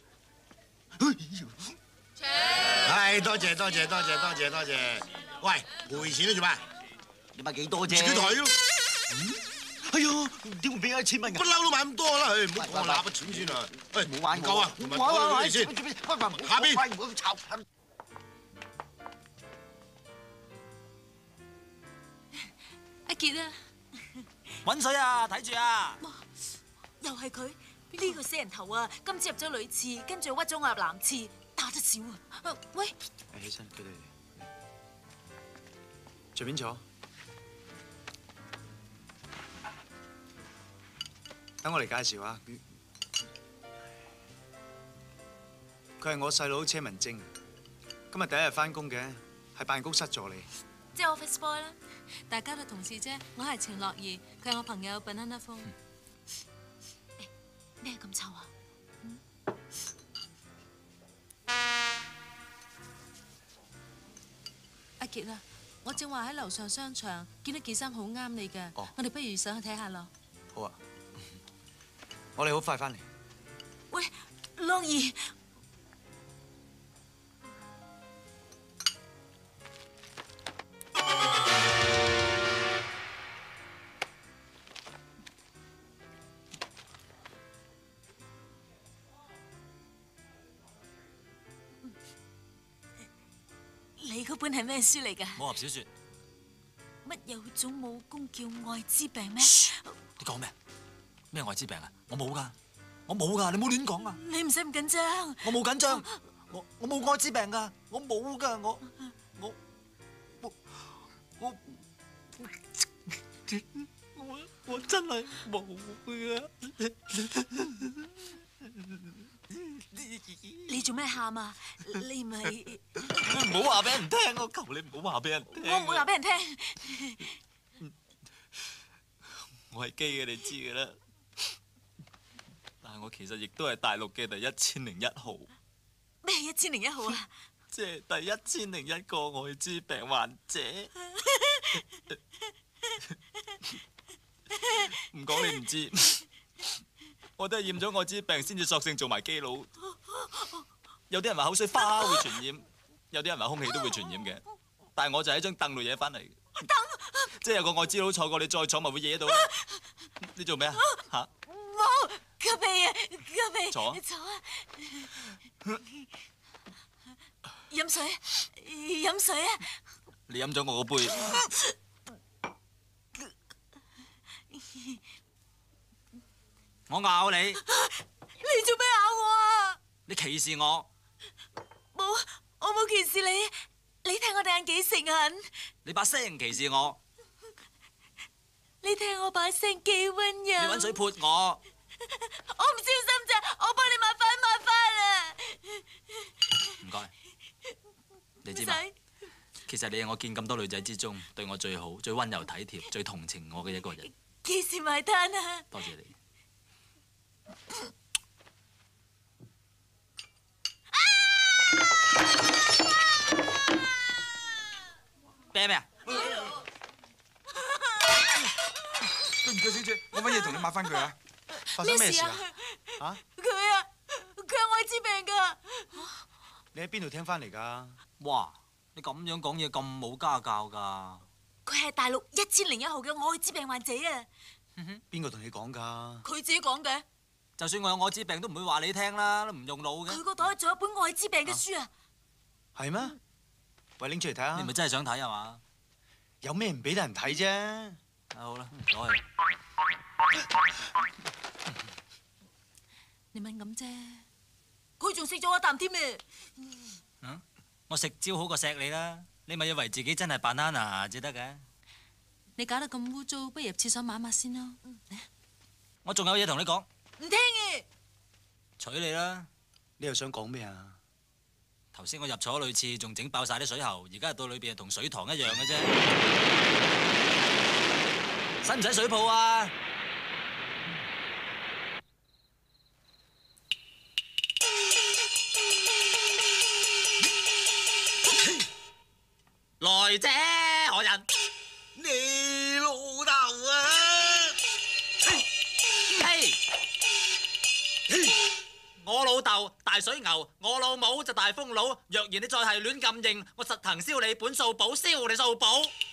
H: 係多謝多謝多謝多謝多謝。喂，賠錢都做咩？
J: 你買幾多啫？
H: 自己抬咯。
J: 哎呀，點會俾一千蚊㗎？
H: 不嬲都買咁多啦，誒，唔好講我揦筆錢先啊。喂，
J: 唔好玩我
H: 夠啊，同埋攞咗嚟先。下邊。
J: 唔好吵。
C: 阿傑啊，
B: 揾水啊，睇住啊！
C: 又係佢呢個死人頭啊！今次入咗女廁，跟住屈咗我入男廁，打得少啊！喂，
D: 起身，佢哋隨便坐。等我嚟介紹啊，佢係我細佬車文晶，今日第一日翻工嘅，係辦公室助理。
C: 即係 office boy 啦，大家都同事啫。我係程樂兒，佢係我朋友 Banana 風。咩咁臭啊？阿傑啊，我正話喺樓上商場見到件衫好啱你嘅，我哋不如上去睇下咯。
D: 好啊，我哋好快翻嚟。
C: 喂，樂兒。你嗰本係咩書嚟㗎？
B: 武俠小說。
C: 乜有種武功叫愛滋病咩？
B: 你講咩？咩愛滋病啊？我冇㗎，我冇㗎，你唔好亂講啊！
C: 你唔使咁緊張。
B: 我冇緊張，我我冇愛滋病㗎，我冇㗎，我我我我我我真係冇㗎。
C: 你做咩喊啊？你咪
B: 唔好話俾人聽，我求你唔好話俾人聽。
C: 我唔會話俾人聽。
B: 我係基嘅，你知嘅啦。但係我其實亦都係大陸嘅第一千零一號。
C: 咩一千零一號啊？
B: 即係第一千零一個愛滋病患者。唔講你唔知。我都係驗咗愛滋病先至索性做埋基佬。 有啲人話口水花會傳染，有啲人話空氣都會傳染嘅。但係我就喺張凳度惹翻嚟。凳，即係有個愛滋佬坐過，你再坐咪會惹到。你做咩啊？嚇！
C: 冇，吸氣啊，吸氣。
B: 坐啊！
C: 坐啊！飲水，飲水啊！
B: 你飲咗我個杯。我咬你。
C: 你做咩咬我啊？
B: 你歧視我。
C: 冇，我冇歧視你。你睇我對眼幾誠懇。
B: 你把聲歧視我。
C: 你睇我把聲幾溫柔。
B: 你揾水潑我。
C: 我唔小心咋，我幫你抹翻抹翻啦。
B: 唔該。你知嘛？其實你係我見咁多女仔之中對我最好、最溫柔體貼、最同情我嘅一個人。
C: 幾時埋單啊？
B: 多謝你。啤咩啊？
K: 對唔住，小姐，我揾嘢同你抹翻佢啊！
D: 發生咩事啊？
C: 啊？佢啊，佢有愛滋病㗎。
D: 你喺邊度聽翻嚟㗎？
B: 哇！你咁樣講嘢咁冇家教㗎。
C: 佢係大陸一千零一號嘅愛滋病患者啊！
D: 邊個同你講㗎？
C: 佢自己講嘅。
B: 就算我有愛滋病都唔會話你聽啦，都唔用腦嘅。
C: 佢個袋仲有一本愛滋病嘅書啊！
D: 係咩？喂，拎出嚟睇下。
B: 你咪真係想睇係嘛？
D: 有咩唔俾得人睇啫？
B: 啊好啦，攞去。
C: 你敏感啫，佢仲食咗一啖添啊！
B: 嗯，我食蕉好過錫你啦，你咪以為自己真係 banana 至得嘅？
C: 你搞得咁污糟，不如入廁所抹抹先咯。
B: 我仲有嘢同你講。
C: 唔聽嘅。
B: 娶你啦！
D: 你又想講咩啊？
B: 頭先我入錯女廁，仲整爆晒啲水喉，而家到裏邊係同水塘一樣嘅啫。使唔使水泡啊？來者何人？
I: 你老豆啊！
B: 嘿！我老豆大水牛，我老母就大風佬。若然你再係亂咁認，我實行燒你本數簿，燒你數簿。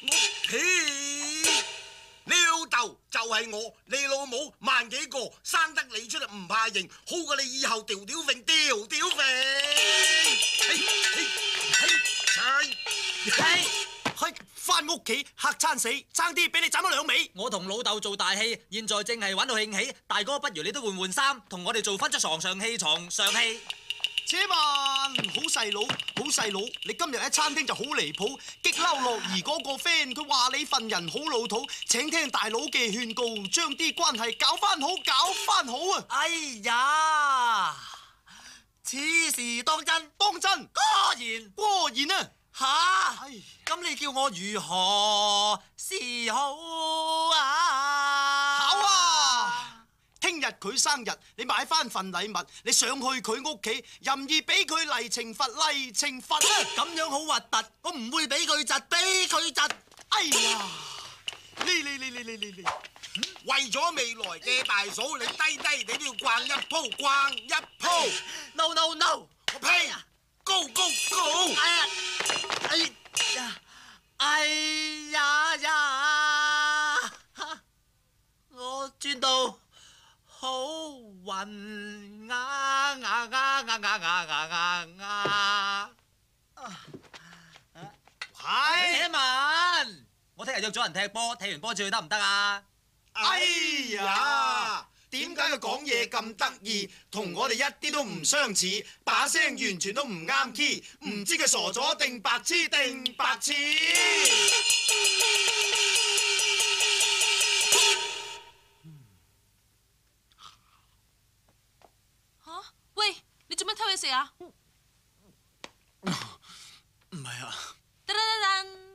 I: 你老豆就係我，你老母萬幾個，生得你出嚟唔怕認，好過你以後條條揈，條條揈。
D: 去翻屋企嚇餐死，爭啲俾你斬咗兩尾。
B: 我同老豆做大戲，現在正係玩到興起。大哥，不如你都換換衫，同我哋做翻出床上戲，床上戲。
D: 且慢，好細佬，好細佬，你今日喺餐廳就好離譜，激嬲樂兒嗰個 friend，佢話你份人好老土，請聽大佬嘅勸告，將啲關係搞翻好，搞翻好啊！
B: 哎呀，此事當真，
D: 當真，
B: 果然，
D: 果然啊！
B: 吓，咁你叫我如何是好啊？
D: 好啊！聽日佢生日，你買翻份禮物，你上去佢屋企，任意俾佢嚟懲罰，嚟懲罰啊！
B: 咁樣好核突，我唔會俾佢窒，俾佢窒。
D: 哎呀！你你你你你你你，
I: 為咗未來嘅大嫂，你低低你都要逛一鋪，逛一鋪。
B: No no no！
I: 我呸！Go go go！
B: 哎呀！哎呀！哎呀呀！我轉到好暈啊啊啊啊啊啊啊啊！
D: 係。
B: 且慢，我聽日約咗人踢波，踢完波至去得唔得啊？
I: 哎呀！點解佢講嘢咁得意，同我哋一啲都唔相似，把聲完全都唔啱 key， 唔知佢傻咗定白痴定白痴。
C: 嚇！喂，你做乜偷嘢食啊？
D: 唔係啊！
C: 噔噔噔噔。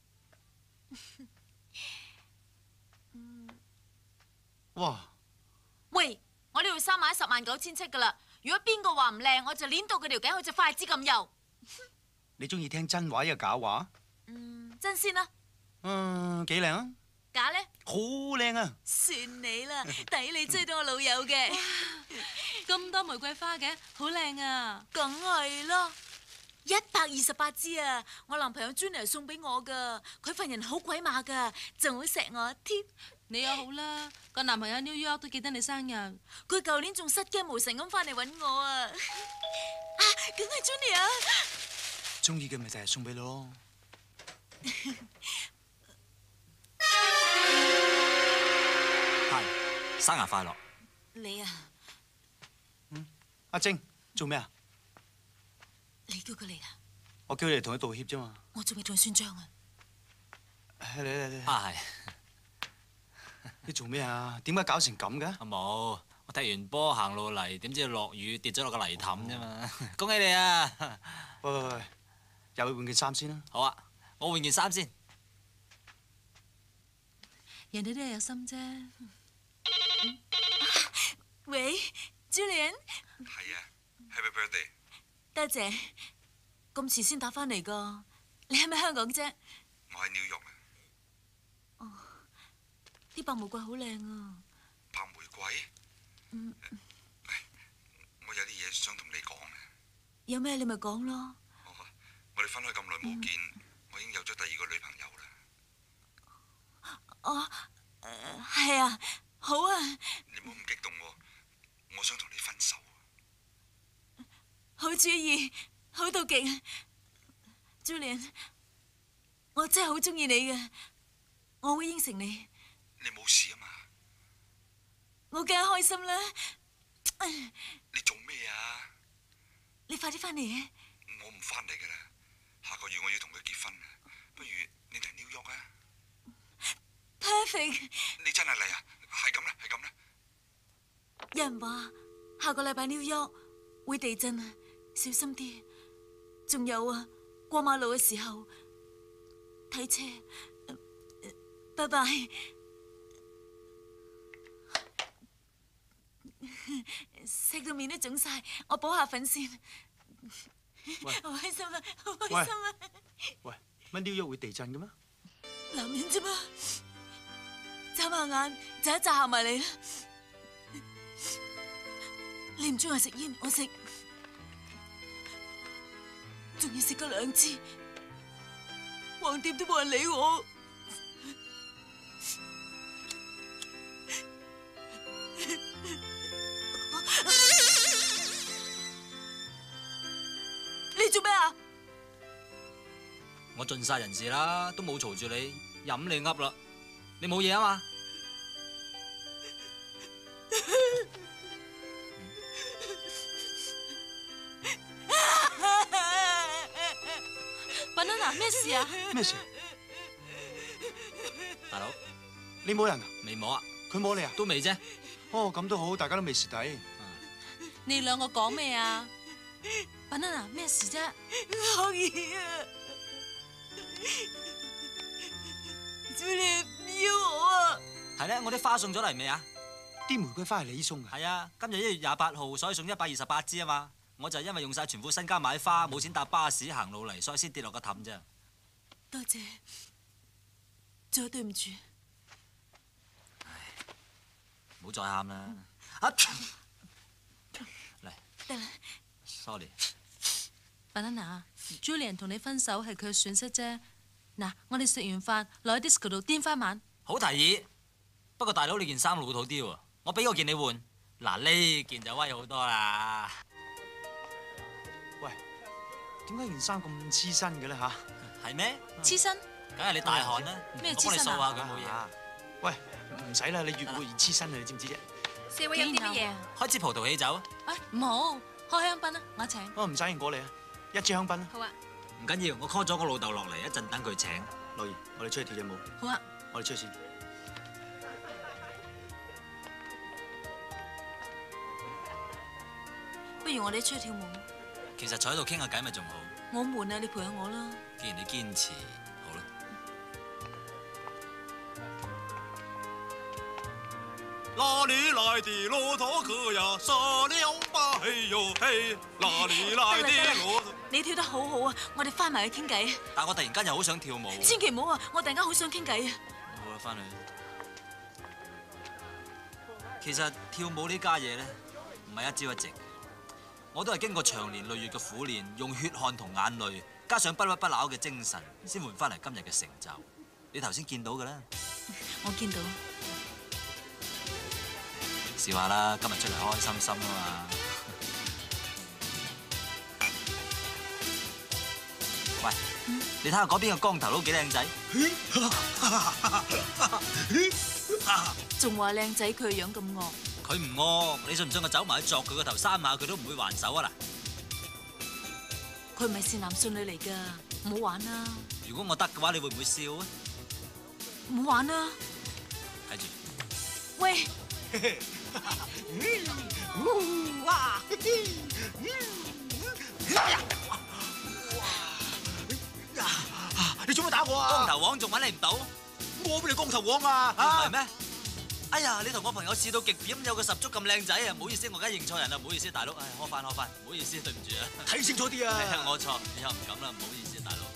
D: 哇！
C: 喂，我呢條衫買十萬九千七噶啦，如果邊個話唔靚，我就捏到佢條頸好似筷子咁幼。
D: 你中意聽真話定假話？
C: 嗯，真先啦。
D: 嗯，幾靚啊！
E: 假咧？
D: 好靚啊！
C: 算你啦，抵你追到我老友嘅。
E: 咁多玫瑰花嘅，好靚啊！
C: 梗係啦，一百二十八支啊！我男朋友 Junior 送俾我噶，佢份人好鬼馬噶，仲好錫我添。
E: 你又好啦，個男朋友 New York 都記得你生日，
C: 佢舊年仲失驚無神咁翻嚟揾我啊！啊，梗係 Junior。
D: 中意嘅咪就係送俾你咯。
B: 係，生日快樂！
C: 你啊，
D: 嗯，阿晶做咩啊？
C: 你叫佢嚟啊？
D: 我叫你嚟同佢道歉啫嘛。
C: 我仲未同佢算賬啊！
D: 嚟嚟嚟！
B: 啊係。
D: 你做咩啊？點解搞成咁嘅？
B: 冇，我踢完波行路嚟，點知落雨跌咗落個泥凼啫嘛！恭喜你啊！
D: 喂喂喂，又去換件衫先啦。
B: 好啊，我換件衫先。
E: 人哋都係有心啫。
C: 喂 ，Julian。
K: 係啊 ，Happy Birthday。
C: 多謝，咁遲先打翻嚟噶。你係咪香港啫？
K: 我喺 New York 啊。
C: 哦，啲白玫瑰好靚啊！
K: 白玫瑰？
C: 嗯。
K: 我有啲嘢想同你講啊。
C: 有咩你咪講咯。
K: 我哋分開咁耐冇見，我已經有咗第二個女朋友啦。
C: 哦，誒係啊，好啊。
K: 你唔好咁激動喎，我想同你分手。
C: 好主意，好到極啊 ，Julian，我真係好中意你嘅，我會應承你。
K: 你冇事啊嘛？
C: 我梗係開心啦。
K: 你做咩啊？
C: 你快啲翻嚟啊！
K: 我唔翻嚟噶啦，下個月我要同佢結婚啊，不如你嚟 New York 啊
C: ？Perfect。
K: 你真係嚟啊？係咁啦，係咁啦。
C: 有人話下個禮拜 New York 會地震啊，小心啲。仲有啊，過馬路嘅時候睇車。拜拜。食到面都腫晒，我補下粉先。好開心啊！好開心啊！
D: 喂，乜 New York會地震嘅咩？
C: 男人啫嘛，眨下眼就一扎行埋嚟啦。你唔中意我食煙，我食，仲要食過兩次，橫掂都冇人理我。你做咩啊？
B: 我盡晒人事啦，都冇嘈住你，飲你噏啦，你冇嘢啊嘛？
E: Banana，咩事啊？
D: 咩事？
B: 大佬，
D: 你冇人啊？
B: 未摸啊？
D: 佢摸你啊？
B: 都未啫。
D: 哦，咁都好，大家都未蝕底。
E: 你兩個講咩啊 ？Banana，咩事啫？
C: 可以啊，Julian唔要我啊！
B: 係咧，我啲花送咗嚟未啊？
D: 啲玫瑰花係你送㗎？
B: 係啊，今日一月廿八號，所以送一百二十八支啊嘛。我就係因為用晒全副身家買花，冇錢搭巴士行路嚟，所以先跌落個氹啫。
C: 多謝，再對唔住。
B: 唉，唔好再喊啦。啊！嚟。
C: 得啦。
B: Sorry。
E: Banana，Julian 同你分手係佢嘅損失啫。嗱，我哋食完飯落去 disco 度癲翻晚。
B: 好提議，不過大佬你件衫老土啲喎，我俾個件你換。嗱，呢件就威好多啦。
D: 喂，點解件衫咁黐身嘅咧嚇？
B: 係咩？
E: 黐身？
B: 梗係你大汗啦。
E: 咩
B: 我幫你掃下佢冇嘢。
D: 喂，唔使啦，你越活越黐身啊！你知唔知啫？
E: 四位飲啲乜嘢？
B: 開支葡萄喜酒。
E: 哎，唔好，開香檳啦，我請。
D: 哦，唔使應過嚟啊，一支香檳啦。
E: 好啊。
B: 唔緊要，我 call 咗個老豆落嚟，一陣等佢請。
D: 樂兒，我哋出去跳隻舞。
E: 好啊。
D: 我哋出去先。
C: 不如我哋出去跳舞。
B: 其實坐喺度傾下偈咪仲好。
C: 我悶啊，你陪下我啦。
B: 既然你堅持，好啦。
I: 哪裏來的駱駝哥呀？殺了吧！嘿喲嘿，哪裏來的駱駝？
C: 你跳得好好啊，我哋翻埋去傾偈。
B: 但我突然間又好想跳舞。
C: 千祈唔好啊，我突然間好想傾偈啊。
B: 喂， 啦，翻去。其實跳舞呢家嘢咧，唔係一朝一夕，我都係經過長年累月嘅苦練，用血汗同眼淚，加上不屈不撓嘅精神，先換翻嚟今日嘅成就。你頭先見到㗎啦。
C: 我見到。
B: 笑下啦，今日出嚟開開心心啊嘛。喂，嗯、你睇下嗰邊個光頭佬幾靚仔，
C: 仲話靚仔，佢個樣咁惡。
B: 佢唔惡，你信唔信我走埋去鑿佢個頭三下，佢都唔會還手啊嗱！
C: 佢唔係善男信女嚟㗎，唔好玩啦！
B: 如果我得嘅話，你會唔會笑啊？
C: 唔好玩啦！
B: 睇住。
C: 喂！
I: 哇！你做乜打我啊？
B: 光頭王仲揾你唔到？
I: 我邊係光頭王啊？
B: 唔係咩？哎呀，你同我朋友試到極點，有個十足咁靚仔啊！唔好意思，我而家認錯人啦，唔好意思，大佬，唉，開翻開翻，唔好意思，對唔住啊！
I: 睇清楚啲啊！
B: 係我錯，以後唔敢啦，唔好意思，大佬。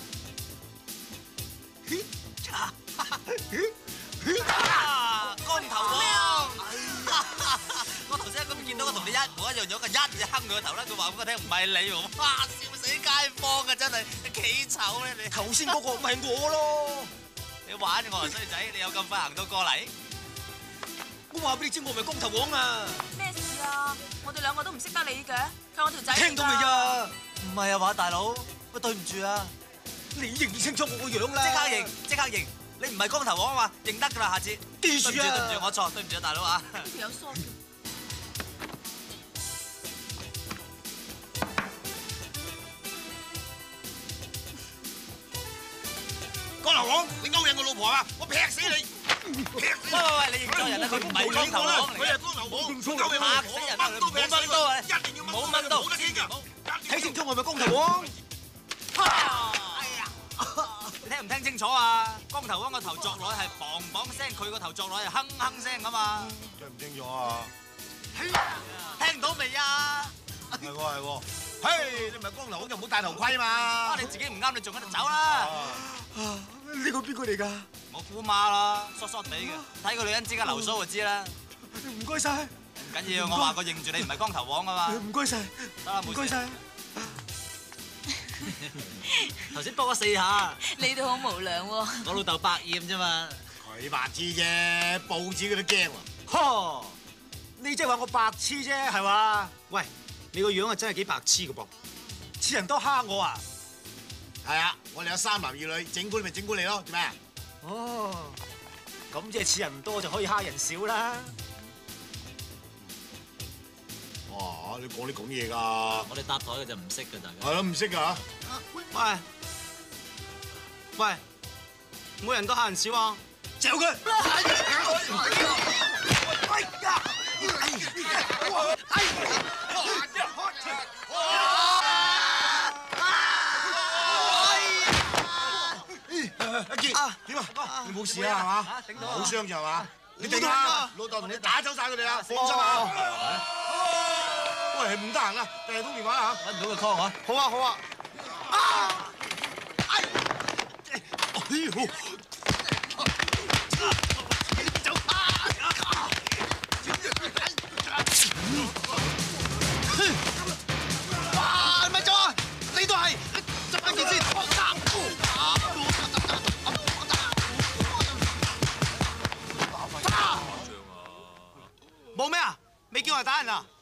B: 光頭王！我頭先喺嗰邊見到個同你一模一樣樣嘅，一嘢坑佢個頭啦！佢話俾我聽唔係你喎，哇！笑死街坊啊！真係幾醜咧你！
I: 頭先嗰個唔係我咯！
B: 你玩我啊衰仔！你有咁快行到過嚟？
I: 我話俾你知，我唔係光頭王啊！
G: 咩事啊？我哋兩個都唔識得你嘅，佢我條仔。
I: 聽到未啊？
B: 唔係啊嘛，大佬，喂，對唔住啊！
I: 你認唔清楚我個樣啦？
B: 即刻認，即刻認！你唔係光頭王啊嘛，認得㗎啦，下次。
I: 記住啊！
B: 對唔住，對唔住，我錯，對唔住啊，大佬啊！
G: 呢條有疏。
I: 光頭王，你勾引我老婆啊！我劈死你！
B: 喂喂喂，你認錯人啦，佢唔係光頭王嚟嘅，
I: 佢係光頭王，
B: 嚇死人啦！
I: 乜都
B: 冇掹刀啊！
I: 一定要
B: 冇掹刀，
I: 冇得傾㗎！睇清楚我係咪光頭王？
B: 哎呀！你聽唔聽清楚啊？光頭王個頭鑿落去係砰砰聲，佢個頭鑿落去係哼哼聲㗎嘛？
H: 聽唔清楚啊？
B: 聽到未啊？
H: 係喎係喎，嘿，你唔係光頭王就唔好戴頭盔嘛！
B: 啊，你自己唔啱，你仲喺度走啦！
I: 呢個邊個嚟㗎？
B: 我姑媽啦，疏疏地嘅，睇個女人之間流蘇就知啦。
I: 唔該晒。
B: 唔緊要，我話過認住你唔係光頭王啊嘛。
I: 唔該晒。
B: 得啦，
I: 唔該晒。
B: 頭先幫咗四下。
C: 你都好無良喎。
B: 我老豆百厭啫嘛。
H: 佢白痴啫，報紙佢都驚喎。
I: 呵，你即係話我白痴啫，係嘛？喂，你個樣啊真係幾白痴㗎噃，似人都蝦我啊！
H: 係啊，我哋有三男二女，整蠱你咪整蠱你咯，做咩啊？
I: 哦，咁即係似人多就可以蝦人少啦。
H: 哇！你講啲咁嘢㗎？
B: 我哋搭台嘅就唔識㗎，大家。
H: 係咯，唔識㗎。
I: 喂喂，每人都蝦人少啊！嚼佢！
H: 阿傑，點啊？你冇事啊，係嘛？
B: 頂到
H: 好傷就係嘛？你定啊！老豆同你打走晒佢哋啊！放心啊！喂，唔得閒啊，第日通電話啊！
B: 揾唔到個 call 啊！
I: 好啊好啊！啊！哎！哎呦！哇！咪走啊！你都係，執翻件先。冇咩啊？未叫人打人啊？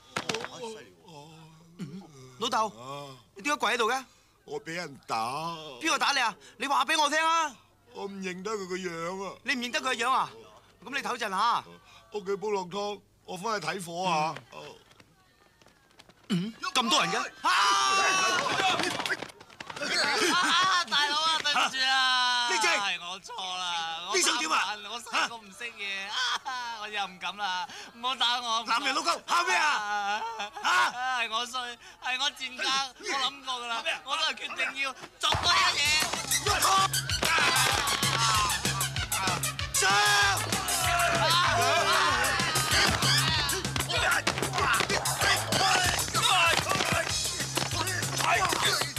I: 老豆，你點解跪喺度嘅？
H: 我俾人打。
I: 邊個打你啊？你話俾我聽啊！
H: 我唔認得佢個樣啊！
I: 你唔認得佢個樣啊？咁你唞陣嚇。
H: 屋企煲落湯，我翻去睇火啊！
I: 嗯？咁多人嘅？
B: 啊！大佬啊，對唔住啊！
I: 呢隻
B: 係我錯啦。
I: 你想點啊？
B: 我細個唔識嘢，啊！我又唔敢啦，唔好打我。
I: 男人老狗喊咩啊？
B: 啊！係我衰，係我賤格，我諗過噶啦，我都係決定要作多一嘢。
I: 上！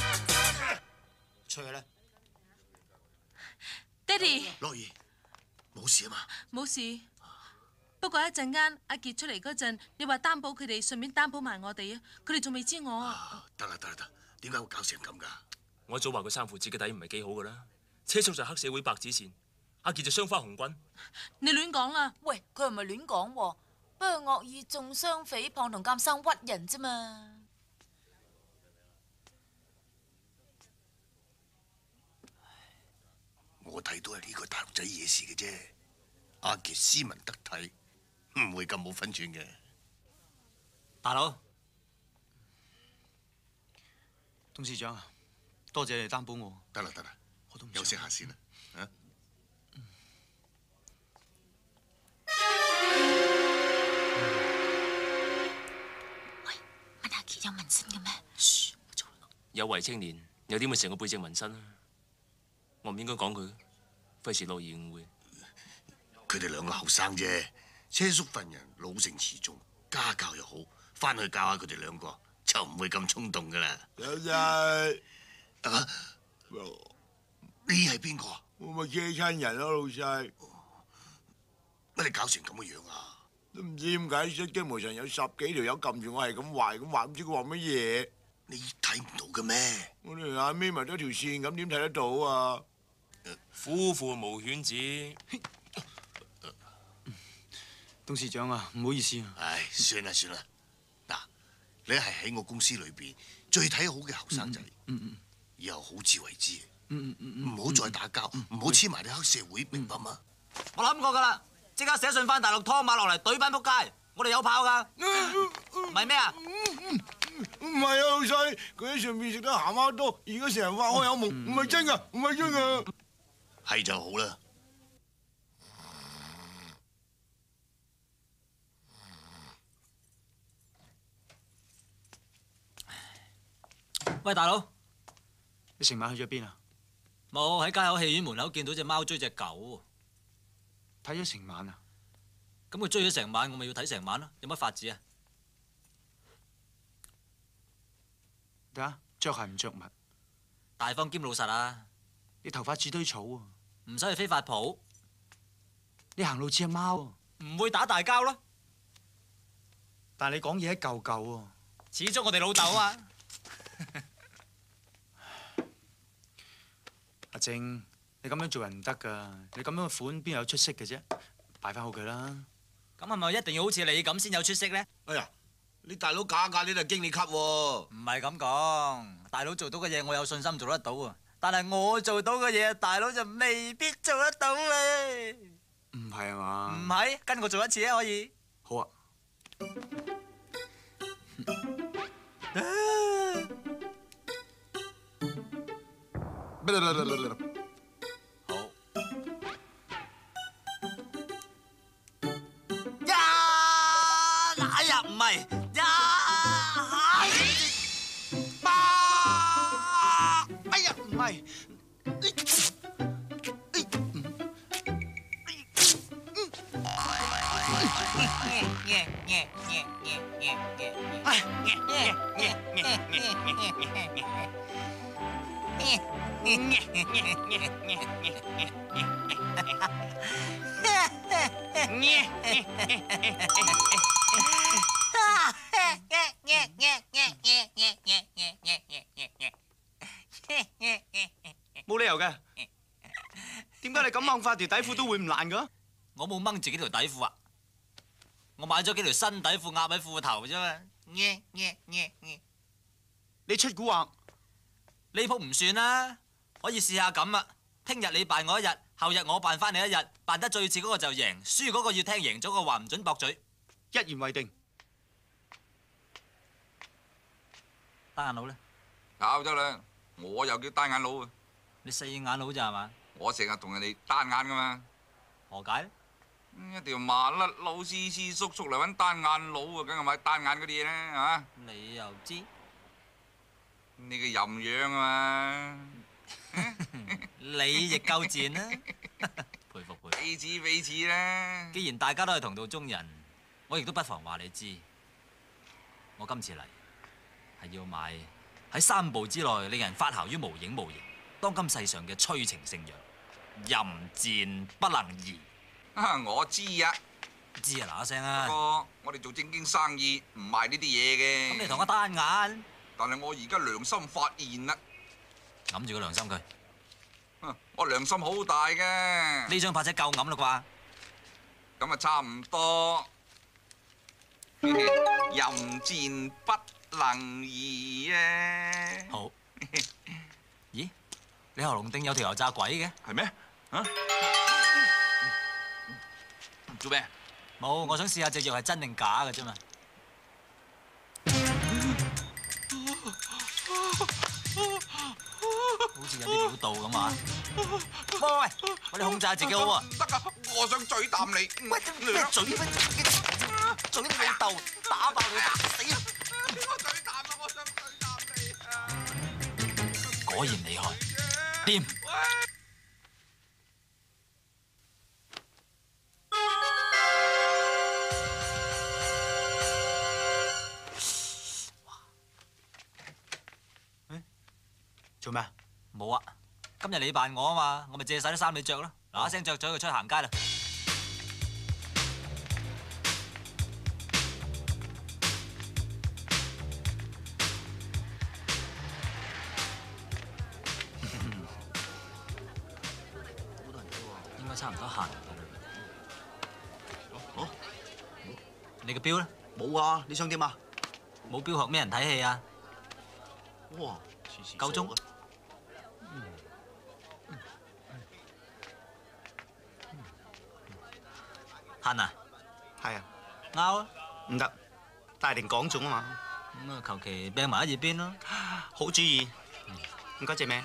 I: 出去咧。
C: 爹哋。
A: 樂兒， 冇事啊嘛？
E: 冇事。不過一陣間阿傑出嚟嗰陣，你話擔保佢哋，順便擔保埋我哋啊！佢哋仲未知我啊！
A: 得啦得啦得，點解會搞成咁㗎？
F: 我早話佢三父子嘅底唔係幾好㗎啦。車叔就黑社會白紙線，阿傑就雙花紅棍。
E: 你亂講啦！
C: 喂，佢唔係亂講喎，不過惡意中傷誹謗同監生屈人啫嘛。
A: 我睇到係呢個大陸仔惹事嘅啫。阿傑斯文得體，唔會咁冇分寸嘅。
B: 大佬，
D: 董事長啊，多謝你擔保我。
A: 得啦得啦，
D: 我都唔
A: 休息下先啦。啊！
C: 喂，問阿傑有紋身嘅咩？
F: 噓，有為青年，有點會成個背脊紋身啊！我唔應該講佢，費事樂意誤會。
A: 佢哋兩個後生啫，車叔份人老成持重，家教又好，翻去教下佢哋兩個就唔會咁衝動噶啦。
I: 老細，
A: 啊，你係邊個啊？
I: 我咪借親人咯，老細。
A: 乜你搞成咁嘅樣啊？
I: 都唔知點解失驚無神有十幾條友撳住我係咁壞咁話，唔知佢話乜嘢。
A: 你睇唔到嘅咩？
I: 我條眼眯埋咗條線咁，點睇得到啊？
F: 夫婦無犬子。
D: 董事長啊，唔好意思啊。
A: 唉，算啦算啦。嗱，你係喺我公司裏邊最睇好嘅後生仔，
D: 嗯嗯，
A: 以後好自為之，
D: 嗯嗯
A: 唔好再打交，唔好黐埋啲黑社會，明白嗎？
B: 我諗過㗎啦，即刻寫信翻大陸拖馬落嚟懟班仆街，我哋有炮㗎。唔係咩啊？
I: 唔係啊，老細，佢喺上面食得鹹蝦多，而家成日發開口夢，唔係真㗎，唔係真㗎。
A: 係就好啦。
B: 喂，大佬，
D: 你成晚去咗邊啊？
B: 冇喺街口戲院門口見到隻貓追隻狗，
D: 睇咗成晚啊？
B: 咁佢追咗成晚，我咪要睇成晚咯，有乜法子啊？
D: 睇下着鞋唔着襪，
B: 大方兼老實啊！
D: 你頭髮似堆草啊！
B: 唔使去飛髮鋪，
D: 你行路似隻貓啊！
B: 唔會打大交咯。
D: 但係你講嘢一嚿嚿喎。
B: 始終我哋老豆啊！
D: 阿正，你咁樣做人唔得噶，你咁樣嘅款邊有出息嘅啫？擺翻好佢啦。
B: 咁係咪一定要好似你咁先有出息呢？
I: 哎呀，你大佬假假你都係經理級喎。
B: 唔係咁講，大佬做到嘅嘢我有信心做得到啊，但係我做到嘅嘢，大佬就未必做得到咧。
D: 唔係啊嘛？
B: 唔係，跟我做一次啊，可以。
D: 好啊。
B: 好。呀！哎呀，唔係呀！
D: 哎呀，唔係。冇理由嘅，點解你咁掹法條底褲都會唔爛噶？
B: 我冇掹自己條底褲啊，我買咗幾條新底褲壓喺褲頭啫嘛。
D: 你出蠱惑？
B: 呢鋪唔算啦，可以試下咁啊。聽日你扮我一日，後日我扮翻你一日，扮得最似嗰個就贏，輸嗰個要聽贏咗個話唔准駁嘴。
D: 一言為定。
B: 單眼佬呢？
K: 搞得啦，我又叫單眼佬啊！
B: 你四眼佬咋係嘛？
K: 我成日同人哋單眼噶嘛。
B: 何解呢？
K: 一條麻甩佬斯斯縮縮嚟揾單眼佬啊，梗係買單眼嗰啲嘢啦，係嘛？
B: 你又知？
K: 你個淫樣啊嘛！
B: 你亦夠賤啦，佩服佩服。
K: 彼此彼此啦。
B: 既然大家都係同道中人，我亦都不妨話你知，我今次嚟係要買喺三步之內令人發姣於無影無形，當今世上嘅催情聖藥，淫賤不能移。
K: 啊，我知啊，
B: 知啊，嗱嗱聲啊！
K: 不過我哋做正經生意唔賣呢啲嘢嘅。
B: 咁你同我單眼，
K: 但係我而家良心發現啦，
B: 揞住個良心佢。
K: 啊我良心好大嘅。
B: 呢張拍仔夠揞啦
K: 咁啊，差唔多。任戰不能移啊！
B: 啩？好。咦？你喉嚨頂有條油炸鬼嘅？
K: 係咩？啊？做咩？
B: 冇，我想試下隻藥係真定假嘅啫嘛。好似有啲料到咁啊！喂喂喂，我哋控制下自己好喎。
K: 得啊！我想嘴啖你。
J: 喂，咩嘴乜？嘴你老豆，打爆你，打死啊！
K: 我嘴啖啊！我想嘴啖你啊！
B: 果然厲害，掂。
D: 做咩啊？
B: 冇啊！今日你扮我啊嘛，我咪借晒啲衫你着咯，嗱嗱聲着咗佢出去行街啦。應該差唔多行㗎啦。
J: 好，
B: 你個錶咧？
J: 冇啊！你想點啊？
B: 冇錶學咩人睇戲啊？
J: 哇！
B: 夠鐘。恨啊！
D: 係啊，
B: 拗啊！
D: 唔得，大庭廣眾啊嘛。
B: 咁啊，求其病埋喺一邊咯。
D: 好主意，唔該借名。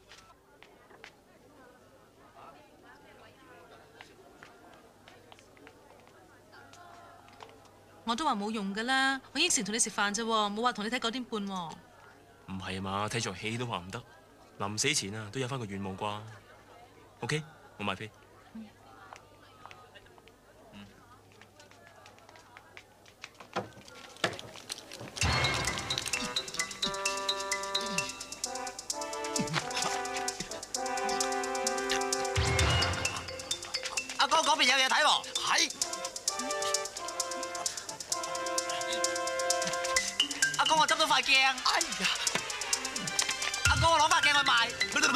E: 我都話冇用㗎啦，我應承同你食飯啫喎，冇話同你睇九點半喎。
F: 唔係啊嘛，睇場戲都話唔得，臨死前啊都有翻個願望啩。OK， 我買飛。
D: 阿哥嗰邊有嘢睇喎。
J: 係。
D: 阿哥，我執到塊鏡。
J: 哎呀！
D: 阿哥，我攞塊鏡去賣。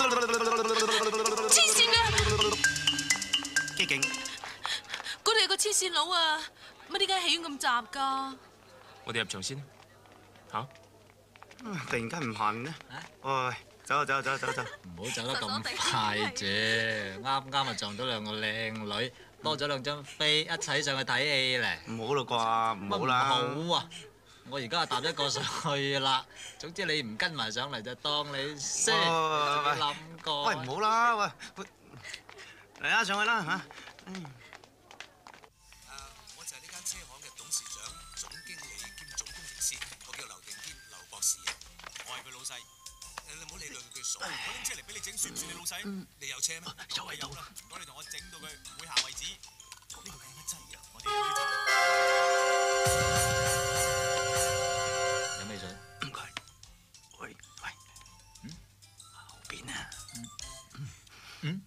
E: 黐線啊！
D: 機警。
E: 嗰度有個黐線佬啊！乜點解戲院咁雜㗎？
F: 我哋入場先啦。嚇？
D: 突然間唔行咧。喂，走走走走走。
B: 唔好走得咁快啫，啱啱啊撞到兩個靚女，多咗兩張飛，一齊上去睇戲咧。
D: 唔好啦啩，唔好啦。
B: 乜唔好啊！我而家搭一個上去啦。總之你唔跟埋上嚟就當你識，自己諗過。
D: 喂，唔好啦，喂，嚟啦，上去啦嚇。
L: 我就係呢間車行嘅董事長、總經理兼總工程師，我叫劉定堅，劉博士啊。我係佢老細。你唔好理佢，佢傻。我拎車嚟俾你整，算唔算你老細？你有車咩？有係有啦。唔該你同我整到佢唔會下為止。呢個靚得滯啊！我哋有啲
B: 有咩水？
D: 唔該。喂喂。嗯？後邊啊。
F: 嗯？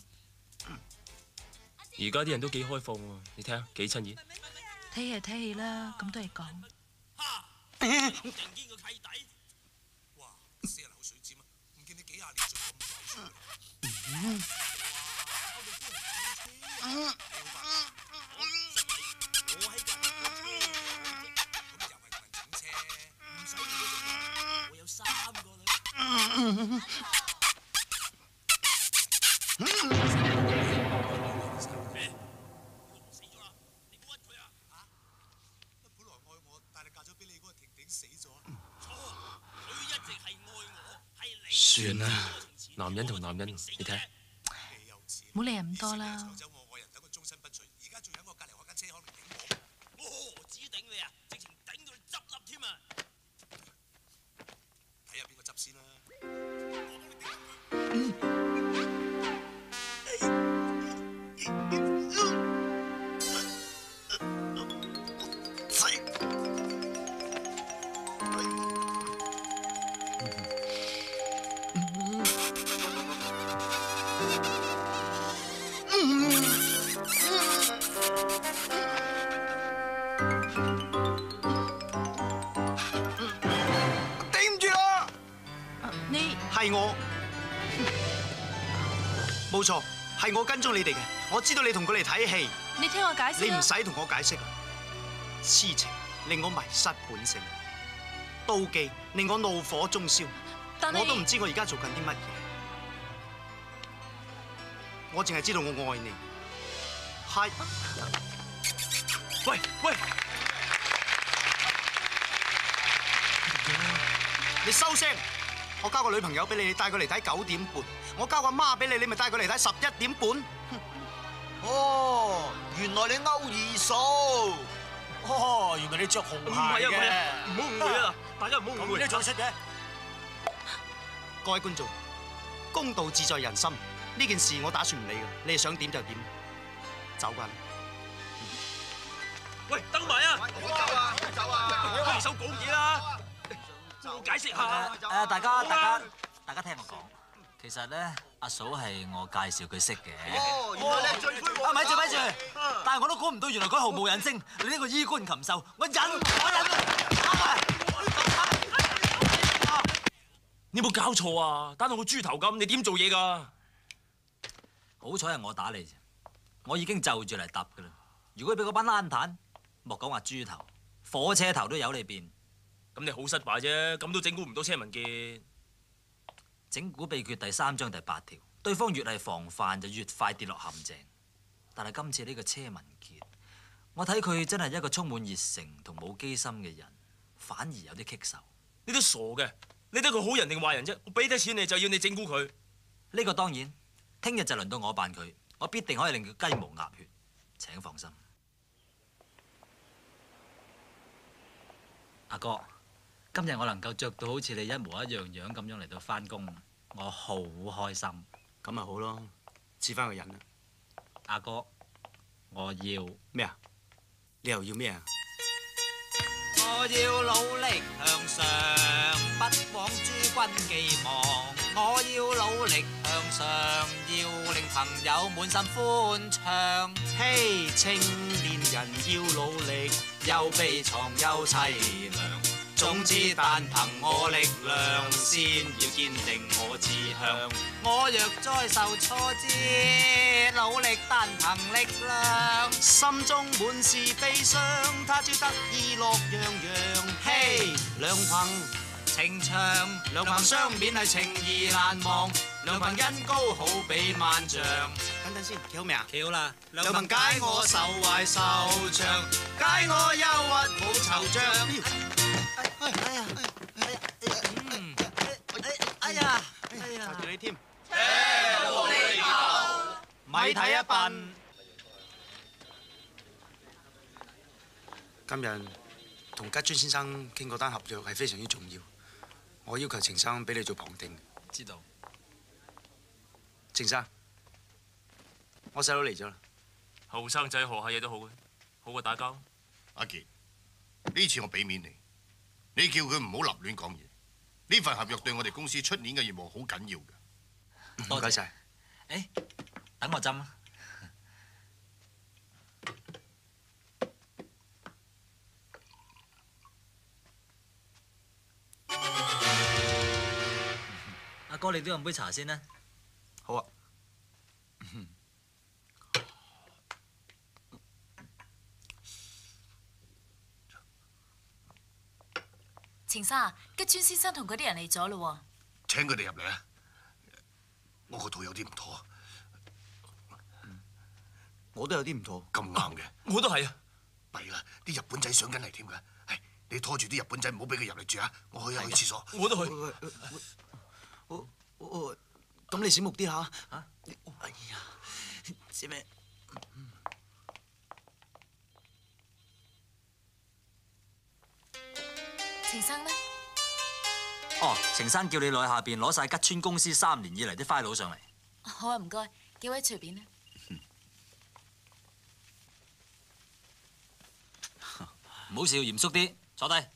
F: 而家啲人都幾開放喎，你睇下幾親熱。
E: 睇戲係睇戲啦，咁都係講。
L: 定堅個契弟。哇！死人口水尖啊！唔見你幾廿年做咁鬼衰。嗯。嗯。我喺隔離個車，咁又係同人整車，唔使我整，我有三個女。死咗啦！你唔好屈佢啊！嚇！本來愛我，但係嫁咗俾你嗰個婷婷死咗。錯，佢一直係愛我，係你。
F: 算啦，男人同男人，你睇下。
E: 唔好理人咁多啦。
L: 搶走我愛人，等佢終身不遂，而家仲喺我隔離開間車行嚟頂我。哦，只頂你啊，直情頂到你執笠添啊！睇下邊個執先啦。我幫你頂佢。
J: 嗯
I: 冇錯，係我跟蹤你哋嘅。我知道你同佢哋睇戲，
E: 你聽我解釋啦。
I: 你唔使同我解釋啦。痴情令我迷失本性，妒忌令我怒火中燒。
E: 但係
I: 我都唔知我而家做緊啲乜嘢，我淨係知道我愛你。係。喂喂！你收聲！我交個女朋友俾你，你帶佢嚟睇九點半；我交個媽俾你，你咪帶佢嚟睇十一點半。
J: 哦，原來你勾二數。
L: 哦，原來你着紅鞋嘅。
F: 唔係啊，唔係啊，唔好誤會啊！大家唔好誤會。
L: 咁你再出嘅。
I: 各位觀眾，公道自在人心。呢件事我打算唔理嘅，你哋想點就點，走啩。
F: 喂，等埋啊！唔好走啊！唔好走啊！開手講嘢啦！我解釋下。
B: 誒，大家大家大家聽我講，其實咧，阿嫂係我介紹佢識嘅。
J: 哦，原來你係罪魁禍首。
B: 啊，咪住咪住！但係我都估唔到，原來佢毫無人聲。你呢個衣冠禽獸，我忍我忍。
F: 你有冇搞錯啊？打到個豬頭咁，你點做嘢㗎？
B: 好彩係我打你啫，我已經就住嚟揼㗎啦。如果俾嗰班爛蛋，莫講話豬頭，火車頭都有你變。
F: 咁你好失敗啫，咁都整蠱唔到車文傑。
B: 整蠱秘訣第三章第八條，對方越係防範就越快跌落陷阱。但係今次呢個車文傑，我睇佢真係一個充滿熱誠同冇機心嘅人，反而有啲棘手。
F: 你都傻嘅，你得佢好人定壞人啫？我俾得錢你就要你整蠱佢。
B: 呢個當然，聽日就輪到我扮佢，我必定可以令佢雞毛鴨血。請放心，阿哥。今日我能夠着到好似你一模一樣樣咁樣嚟到返工，我好開心。
I: 咁咪好咯，似翻個人啦。
B: 阿哥，我要
I: 咩啊？你又要咩啊？
B: 我要努力向上，不枉諸君寄望。我要努力向上，要令朋友滿心歡暢。
I: 嘿，青年人要努力，
B: 又悲愴又凄涼。總之，但憑我力量，先要堅定我志向。我若再受挫折，努力但憑力量，
I: 心中滿是悲傷，他朝得意樂洋洋。嘿，兩憑
B: 情長，兩憑相勉係情義難忘，兩憑恩高好比萬丈。
I: 等等先，企好未啊？
B: 企好啦。
I: 兩憑解我愁懷愁長，解我憂鬱冇惆悵。哎呀！哎呀！嗯，哎呀！哎呀！靠住你添。車無厘頭，
B: 咪睇一笨。
I: 今日同吉川先生傾嗰單合約係非常之重要，我要求程生俾你做旁聽。
B: 知道。
I: 程生，我細佬嚟咗啦。
F: 後生仔學下嘢都好嘅，好過打交。
A: 阿傑，呢次我俾面你。你叫佢唔好立亂講嘢，呢份合約對我哋公司出年嘅業務好緊要嘅。
I: 唔該晒。
B: 誒，等我斟啊！阿哥，你都飲杯茶先啦。
I: 好啊。
C: 程生，吉川先生同嗰啲人嚟咗咯喎。
A: 請佢哋入嚟啊！我個肚有啲唔妥。
I: 我都有啲唔妥。
A: 咁啱嘅。
F: 我都係啊。
A: 弊啦，啲日本仔上緊嚟添㗎。係，你拖住啲日本仔，唔好俾佢入嚟住啊！我去去廁所。
F: 我都去。
I: 我我咁你醒目啲嚇。嚇？哎呀，知咩？
C: 程生呢？
B: 哦，程生叫你落去下邊攞晒吉川公司三年以嚟啲 file 上嚟。
C: 好啊，唔該，幾位隨便啦。
B: 唔好笑，嚴肅啲，坐低。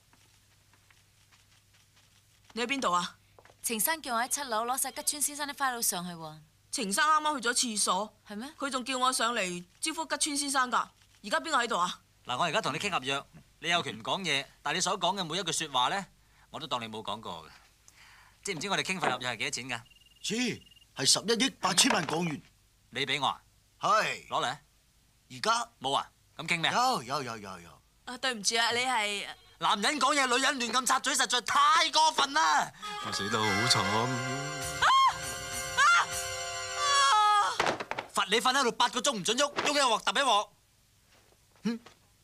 G: 你喺邊度啊？
C: 程生叫我喺七樓攞晒吉川先生啲 file 上去喎。
G: 程生啱啱去咗廁所，
C: 係咩？
G: 佢仲叫我上嚟招呼吉川先生㗎。而家邊個喺度啊？
B: 嗱，我而家同你傾合約。你有權唔講嘢，但係你所講嘅每一句説話咧，我都當你冇講過嘅。知唔知我哋傾份合約係幾多錢㗎？
J: 知係十一億八千萬港元。
B: 你俾我啊？
J: 係。
B: 攞嚟。
J: 而家
B: 冇啊？咁傾咩？
J: 有有有有有。
E: 啊，對唔住啊，你係
B: 男人講嘢，女人亂咁插嘴，實在太過分啦！
A: 我死得好慘。
B: 罰你瞓喺度八個鐘唔准喐，喐一鑊揼一鑊。嗯。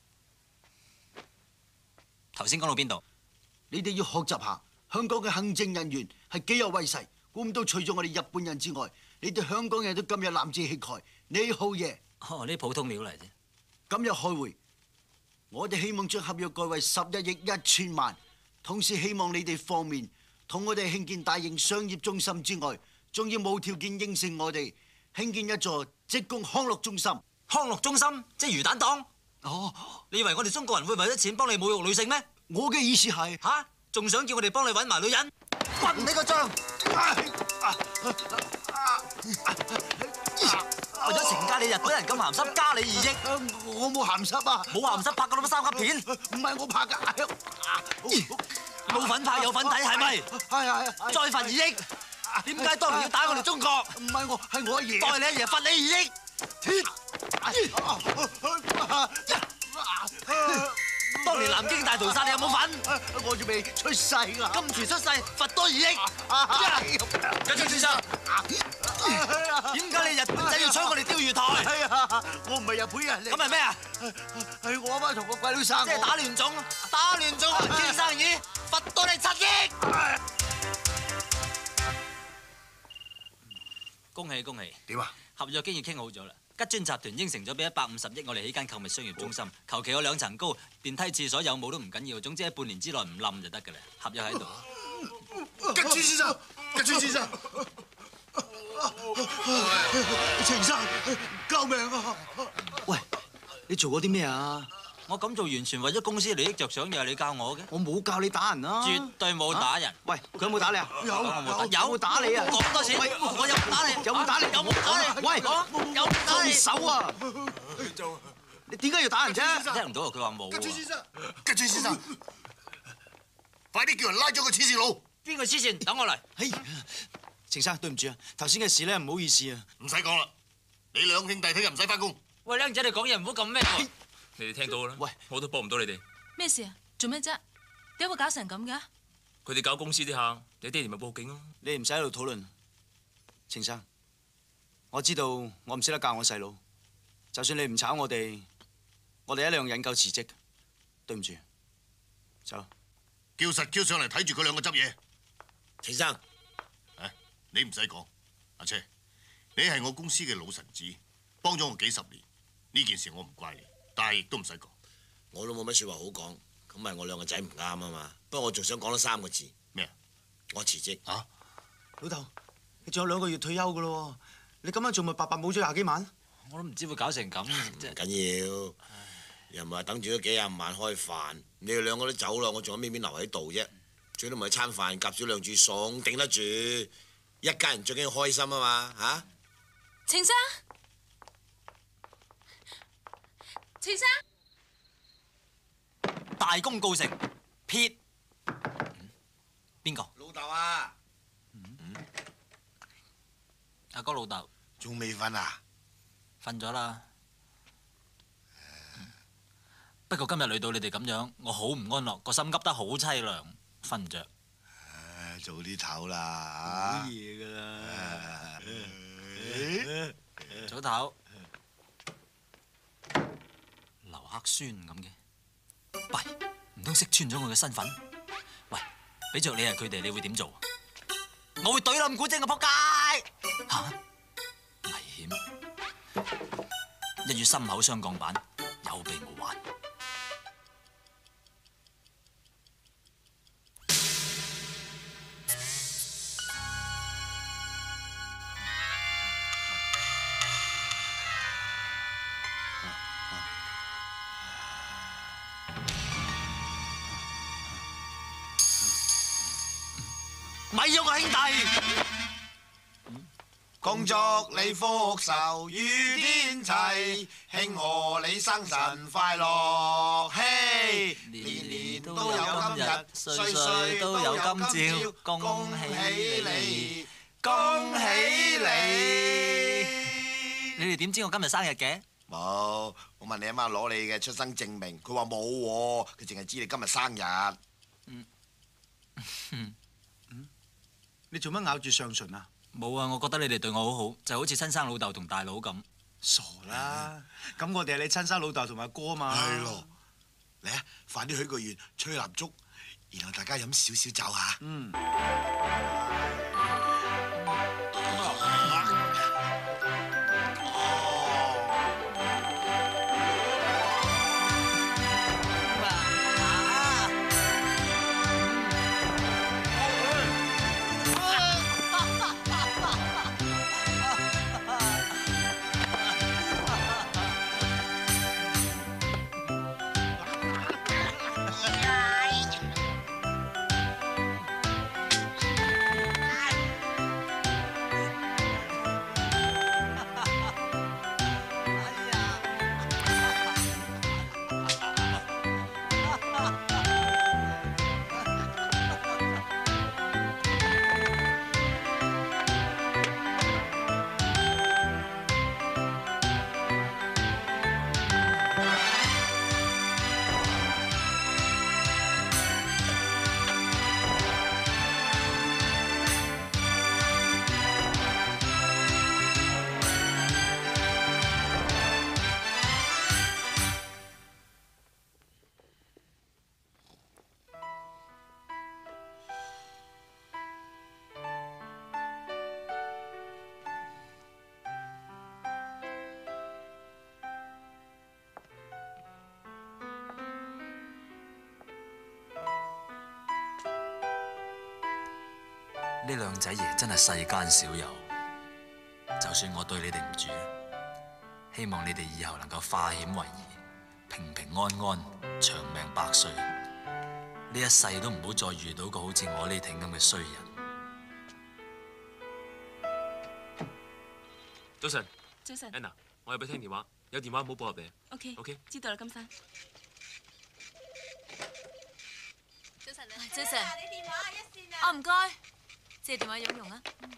B: 頭先講到邊度？
J: 你哋要學習下香港嘅行政人員係幾有威勢。估唔到除咗我哋日本人之外，你哋香港人都咁有男子氣概。你好嘢。
B: 哦，呢普通料嚟啫。
J: 今日開會，我哋希望將合約改為十一億一千萬，同時希望你哋方面同我哋興建大型商業中心之外，仲要無條件應承我哋興建一座職工康樂中心。
B: 康樂中心即係魚蛋檔。
J: 哦，
B: 你以為我哋中國人會為咗錢幫你侮辱女性咩？
J: 我嘅意思係
B: 吓，仲想叫我哋幫你揾埋女人？滾你個帳！為咗懲戒你日本人咁鹹濕，加你二億。
J: 我冇鹹濕啊！
B: 冇鹹濕拍過咁多三級片？
J: 唔係我拍㗎。
B: 冇份拍有份睇係咪？
J: 係係係。
B: 再罰二億。點解當年要打我哋中國？
J: 唔係我，係我阿爺。
B: 代你阿爺罰你二億。當年南京大屠殺你有冇份？
J: 我仲未出世啊！
B: 今次出世罰多二億。
F: 緊張先生，
B: 點解你日本仔要搶我哋釣魚台？
J: 係啊，我唔係日本人嚟。
B: 咁係咩啊？
J: 係我阿媽同個鬼佬生我。
B: 即係打亂種，打亂種傾生意，罰多你七億。恭喜恭喜！
A: 點啊？
B: 合約經已傾好咗啦。吉尊集團應承咗俾一百五十億我哋起間購物商業中心，求其有兩層高，電梯廁所有冇都唔緊要，總之喺半年之內唔冧就得㗎啦。合約喺度。
A: 吉尊先生，吉尊先生，
J: 程生，救命啊！喂，你做過啲咩啊？
B: 我咁做完全為咗公司利益着想，又係你教我嘅。
J: 我冇教你打人啦。
B: 絕對冇打人。
J: 喂，佢有冇打你啊？
B: 有有
J: 有打你啊！
B: 講多次，我有冇打你？
J: 有冇打你？
B: 有冇打你？
J: 喂，
B: 有冇打你？
J: 手啊！你點解要打人啫？
B: 聽唔到啊！佢話冇啊。
A: 吉尊先生，吉尊先生，快啲叫人拉咗個黐線佬！
B: 邊個黐線？等我嚟。
D: 嘿，程生，對唔住啊，頭先嘅事咧，唔好意思啊。
A: 唔使講啦，你兩兄弟聽日唔使翻工。
B: 喂，僆仔，你講嘢唔好咁咩喎？
F: 你哋聽到啦。
D: 喂，
F: 我都幫唔到你哋。
E: 咩事啊？做咩啫？點解會搞成咁嘅？
F: 佢哋搞公司啲客，你爹哋咪報警咯。
D: 你唔使喺度討論。程生，我知道我唔識得教我細佬，就算你唔炒我哋，我哋一樣引咎辭職。對唔住，走。
A: 叫實 Q 上嚟睇住佢兩個執嘢。
H: 程生，
A: 誒，你唔使講，阿車，你係我公司嘅老臣子，幫咗我幾十年，呢件事我唔怪你，但係亦都唔使講。
H: 我都冇乜説話好講，咁咪我兩個仔唔啱啊嘛。不過我仲想講多三個字。
A: 咩啊？
H: 我辭職。
A: 嚇！
D: 老豆，你仲有兩個月退休噶咯，你咁樣做咪白白冇咗廿幾萬？
B: 我都唔知會搞成咁。
H: 唔緊要，又唔係等住咗幾廿萬開飯，你哋兩個都走啦，我仲有咩面留喺度啫？最多咪餐飯夾少兩注餸，頂得住。一家人最緊要開心啊嘛，嚇！
E: 程生，程生，
B: 大功告成，撇。邊個？
H: 老豆啊！
B: 阿哥老豆。
H: 仲未瞓啊？
B: 瞓咗啦。不過今日累到你哋咁樣，我好唔安樂，個心急得好凄涼，瞓唔着。
H: 早啲唞啦，
D: 好嘢㗎啦。
B: 早唞。劉克宣咁嘅，弊，唔通識穿咗我嘅身份？喂，俾着你係佢哋，你會點做？我會懟冧古晶個仆街！嚇，危險！一於心口雙鋼板，有備無患。咪喐啊，兄弟！
I: 恭祝你福壽與天齊，慶賀你生辰快樂，嘿！年年都有今日，歲歲都有今朝，恭喜你，恭喜你！
B: 哋點知我今日生日嘅？
H: 冇，我問你阿媽攞你嘅出生證明，佢話冇喎，佢淨係知你今日生日。
D: 嗯，你做乜咬住上唇啊？
B: 冇啊，我覺得你哋對我好好，就好似親生老豆同大佬咁。
D: 傻啦，咁我哋係你親生老豆同埋哥啊嘛。
H: 係咯，嚟啊，快啲許個願，吹蠟燭，然後大家飲少少酒嚇。
D: 嗯。
B: 呢兩仔爺真係世間少有，就算我對你哋唔住，希望你哋以後能夠化險為夷，平平安安，長命百歲。呢一世都唔好再遇到個好似我呢挺咁嘅衰人。
F: 早晨，
E: 早晨
F: Anna， 我有俾聽電話，有電話唔好撥入嚟。
E: OK
F: OK，
E: 知道啦，金生。
C: 早晨啊，早晨。你電話一線啊。哦，唔該。借電話用用啊！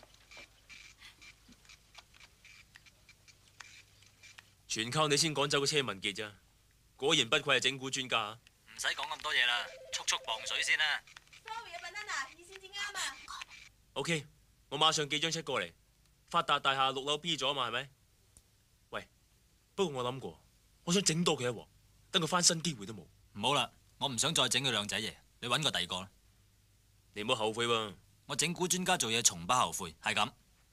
F: 全靠你先趕走個車文傑咋，果然不愧係整蠱專家。
B: 唔使講咁多嘢啦，速速磅水先啦。
G: Sorry 啊，Banana，二線至啱啊。
F: OK，我馬上寄張 check 過嚟。發達大廈六樓 B 咗啊嘛，係咪？喂，不過我諗過，我想整多佢一鑊，等佢翻身機會都冇。
B: 唔好啦，我唔想再整佢兩仔爺，你揾個第二個啦。
F: 你唔好後悔喎。
B: 我整蠱專家做嘢從不後悔，係咁。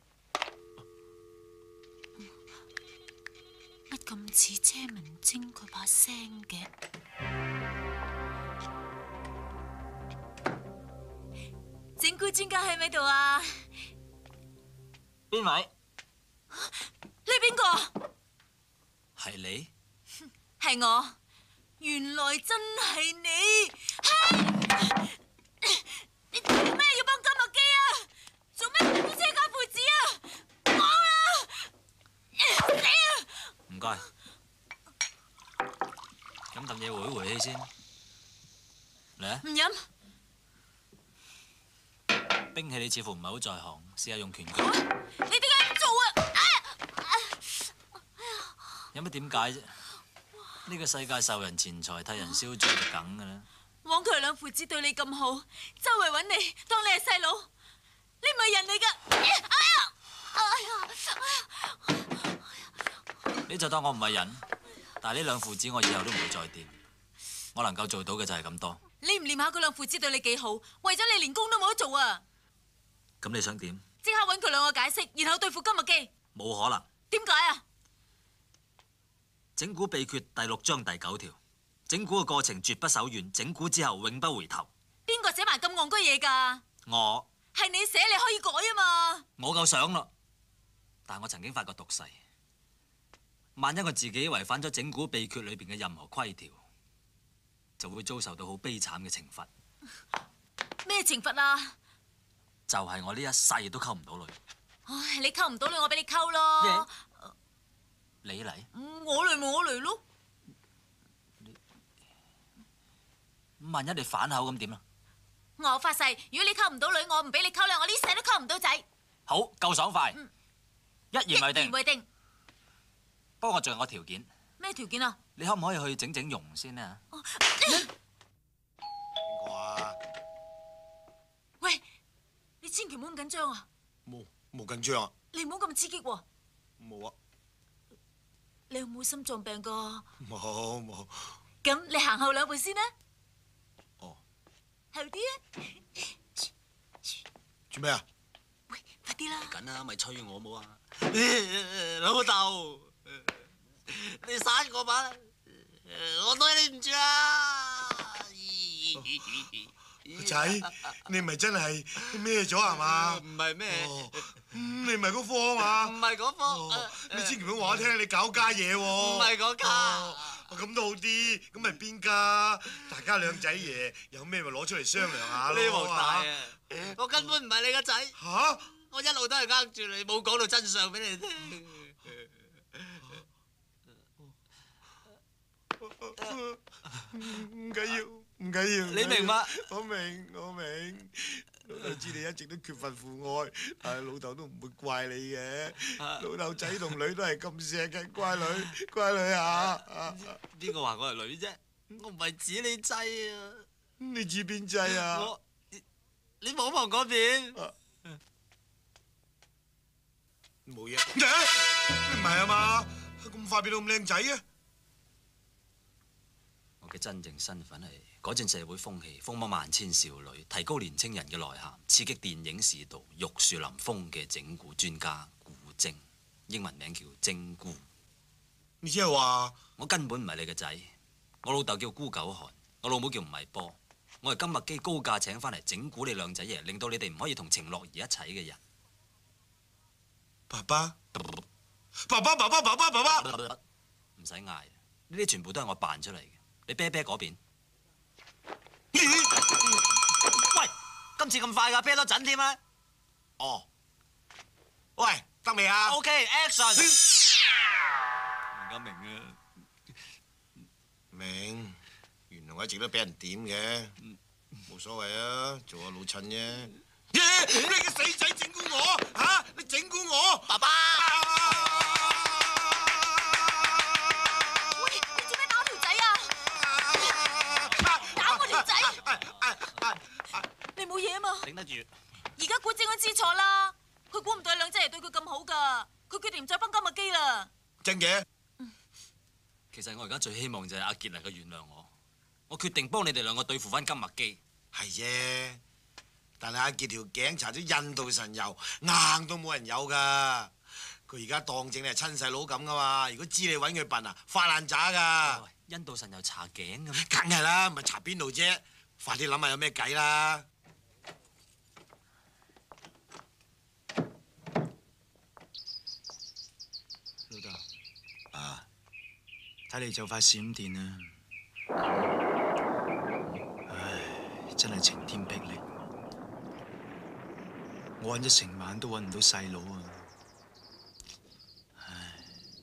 C: 乜咁似車文晶佢把聲嘅？整蠱專家喺咪度啊？
B: 邊位？
C: 你邊個？
B: 係你？
C: 係我。原來真係你。你做咩要幫金麥基啊？做咩唔車家父子啊？講啦！死啊！
B: 唔該，飲啖嘢回一回氣先。嚟啊！
C: 唔飲。
B: 兵器你似乎唔係好在行，試下用拳腳。
C: 你點解唔做啊？
B: 有乜點解啫？呢個世界受人錢財，替人燒豬就梗㗎啦。
C: 枉佢兩父子對你咁好，周圍揾你，當你係細佬，你唔係人嚟㗎！哎呀！哎呀！
B: 你就當我唔係人，但係呢兩父子我以後都唔會再掂。我能夠做到嘅就係咁多。
C: 你唔念下佢兩父子對你幾好，為咗你連工都冇得做啊！
B: 咁你想點？
C: 即刻揾佢兩個解釋，然後對付金麥基。
B: 冇可能。
C: 點解啊？
B: 整蠱秘訣第六章第九條。整蠱嘅過程絕不手軟，整蠱之後永不回頭。
C: 邊個寫埋咁戇居嘢㗎？
B: 我
C: 係你寫，你可以改啊嘛。
B: 我夠想啦，但我曾經發過毒誓，萬一我自己違反咗整蠱秘訣裏邊嘅任何規條，就會遭受到好悲慘嘅懲罰。
C: 咩懲罰啊？
B: 就係我呢一世都溝唔到女。
C: 唉，你溝唔到女，我俾你溝咯。
B: 你嚟？
C: 我嚟咪我嚟咯。
B: 萬一你反口咁點啊？
C: 我發誓，如果你溝唔到女，我唔俾你溝啦，我呢世都溝唔到仔。
B: 好，夠爽快，
C: 嗯、
B: 一言為定。
C: 一言為定。
B: 不過我仲有個條件，
C: 咩條件啊？
B: 你可唔可以去整整容先啊？
H: 邊個啊？
C: 喂，你千祈唔好咁緊張啊！
H: 冇冇緊張啊？
C: 你唔好咁刺激喎。
H: 冇啊。
C: 你有冇心臟病噶？
H: 冇冇。
C: 咁你行後兩步先啦。
H: 哦。
C: 後啲啊！
H: 做咩啊？
C: 喂，快啲啦！
B: 緊啊，咪催我冇啊！
M: 老豆，你殺我吧，我對你唔住啊！
A: 仔，你唔係真係咩咗係嘛？
M: 唔係咩？
A: 你唔係嗰科啊嘛？
M: 唔係嗰科。
A: 你千祈唔好話我聽你搞家嘢喎。
M: 唔係嗰家。
A: 咁都好啲，咁咪邊家？大家兩仔爺有咩咪攞出嚟商量下咯。
M: 呢鑊大啊！我根本唔係你個仔。
A: 嚇！
M: 我一路都係呃住你，冇講到真相俾你聽。
A: 唔緊要，唔緊要。
B: 你明嗎？
A: 我明，我明。老豆知你一直都缺乏父愛，但係老豆都唔會怪你嘅。老豆仔同女都係咁錫嘅，乖女，乖女啊！
B: 邊個話我係女啫？
M: 我唔係指你制啊。
A: 你指邊制啊？
M: 我你望望嗰邊。
H: 冇嘢。
A: 唔係啊嘛？咁快變到咁靚仔嘅？
B: 我嘅真正身份係改進社會風氣，風靡萬千少女，提高年青人嘅內涵，刺激電影視道，玉樹臨風嘅整蠱專家古精，英文名叫精姑。
A: 你即係話
B: 我根本唔係你嘅仔，我老豆叫孤狗寒，我老母叫吳迷波，我係金麥基高價請翻嚟整蠱你兩仔爺，令到你哋唔可以同程樂兒一齊嘅人。
A: 爸爸，爸爸，爸爸，爸爸，爸爸，
B: 唔使嗌，呢啲全部都係我扮出嚟嘅。你啤啤嗰邊？
M: 喂，今次咁快㗎，啤多陣添啊！
H: 哦，喂，得未啊
M: ？OK，action！ 而家明啊？
H: 明，原來我一直都俾人點嘅，冇所謂啊，做下老襯啫。你個死仔整蠱我嚇！你整蠱我，
M: 爸爸！
C: 喂，你做咩打條仔啊？打我條仔！你冇嘢啊嘛？
M: 頂得住。
C: 而家估正佢知錯啦，佢估唔到兩仔爺對佢咁好㗎，佢決定唔再幫金麥基啦。
H: 真嘅？
B: 其實我而家最希望就係阿傑能夠原諒我，我決定幫你哋兩個對付翻金麥基。
H: 係啫。但係阿傑條頸搽咗印度神油，硬到冇人有㗎。佢而家當正你係親細佬咁噶嘛。如果知你揾佢笨啊，發爛渣㗎。
B: 印度神油搽頸嘅咩？
H: 梗係啦，唔係搽邊度啫？快啲諗下有咩計啦！
D: 老豆，
H: 啊，
D: 睇嚟就快閃電啦！唉，真係晴天霹靂。我揾咗成晚都揾唔到細佬啊！唉，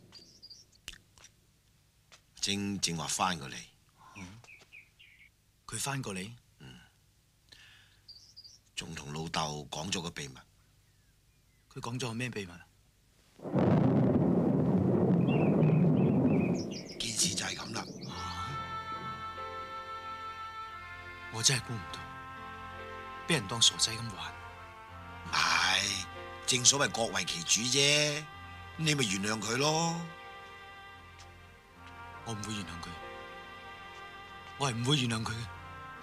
H: 正正話翻過嚟，
D: 佢翻過嚟，
H: 嗯，仲同老豆講咗個秘密。
D: 佢講咗個咩秘密？
H: 件事就係咁啦。
D: 我真係估唔到，俾人當傻仔咁玩。
H: 係，正所謂各為其主啫，你咪原諒佢咯。
D: 我唔會原諒佢，我係唔會原諒佢嘅。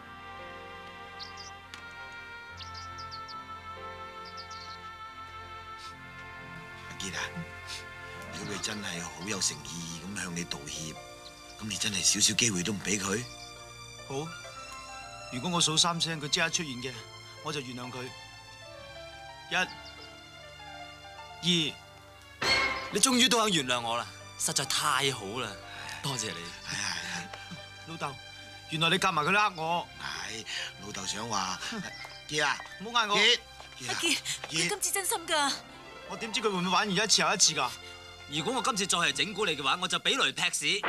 H: 阿傑啊，如果佢真係好有誠意咁向你道歉，咁你真係少少機會都唔俾佢？
D: 好，如果我數三聲佢即刻出現嘅，我就原諒佢。一、二，
B: 你終於都肯原諒我啦，實在太好啦，多謝你。
H: 係啊係啊，
D: 老豆，原來你夾埋佢呃我。
H: 係，老豆想話，傑啊，
D: 唔好嗌我。
H: 傑，
C: 阿傑，你今次真心㗎？
D: 我點知佢會唔會玩完一次又一次㗎？
B: 如果我今次再係整蠱你嘅話，我就俾雷劈屎。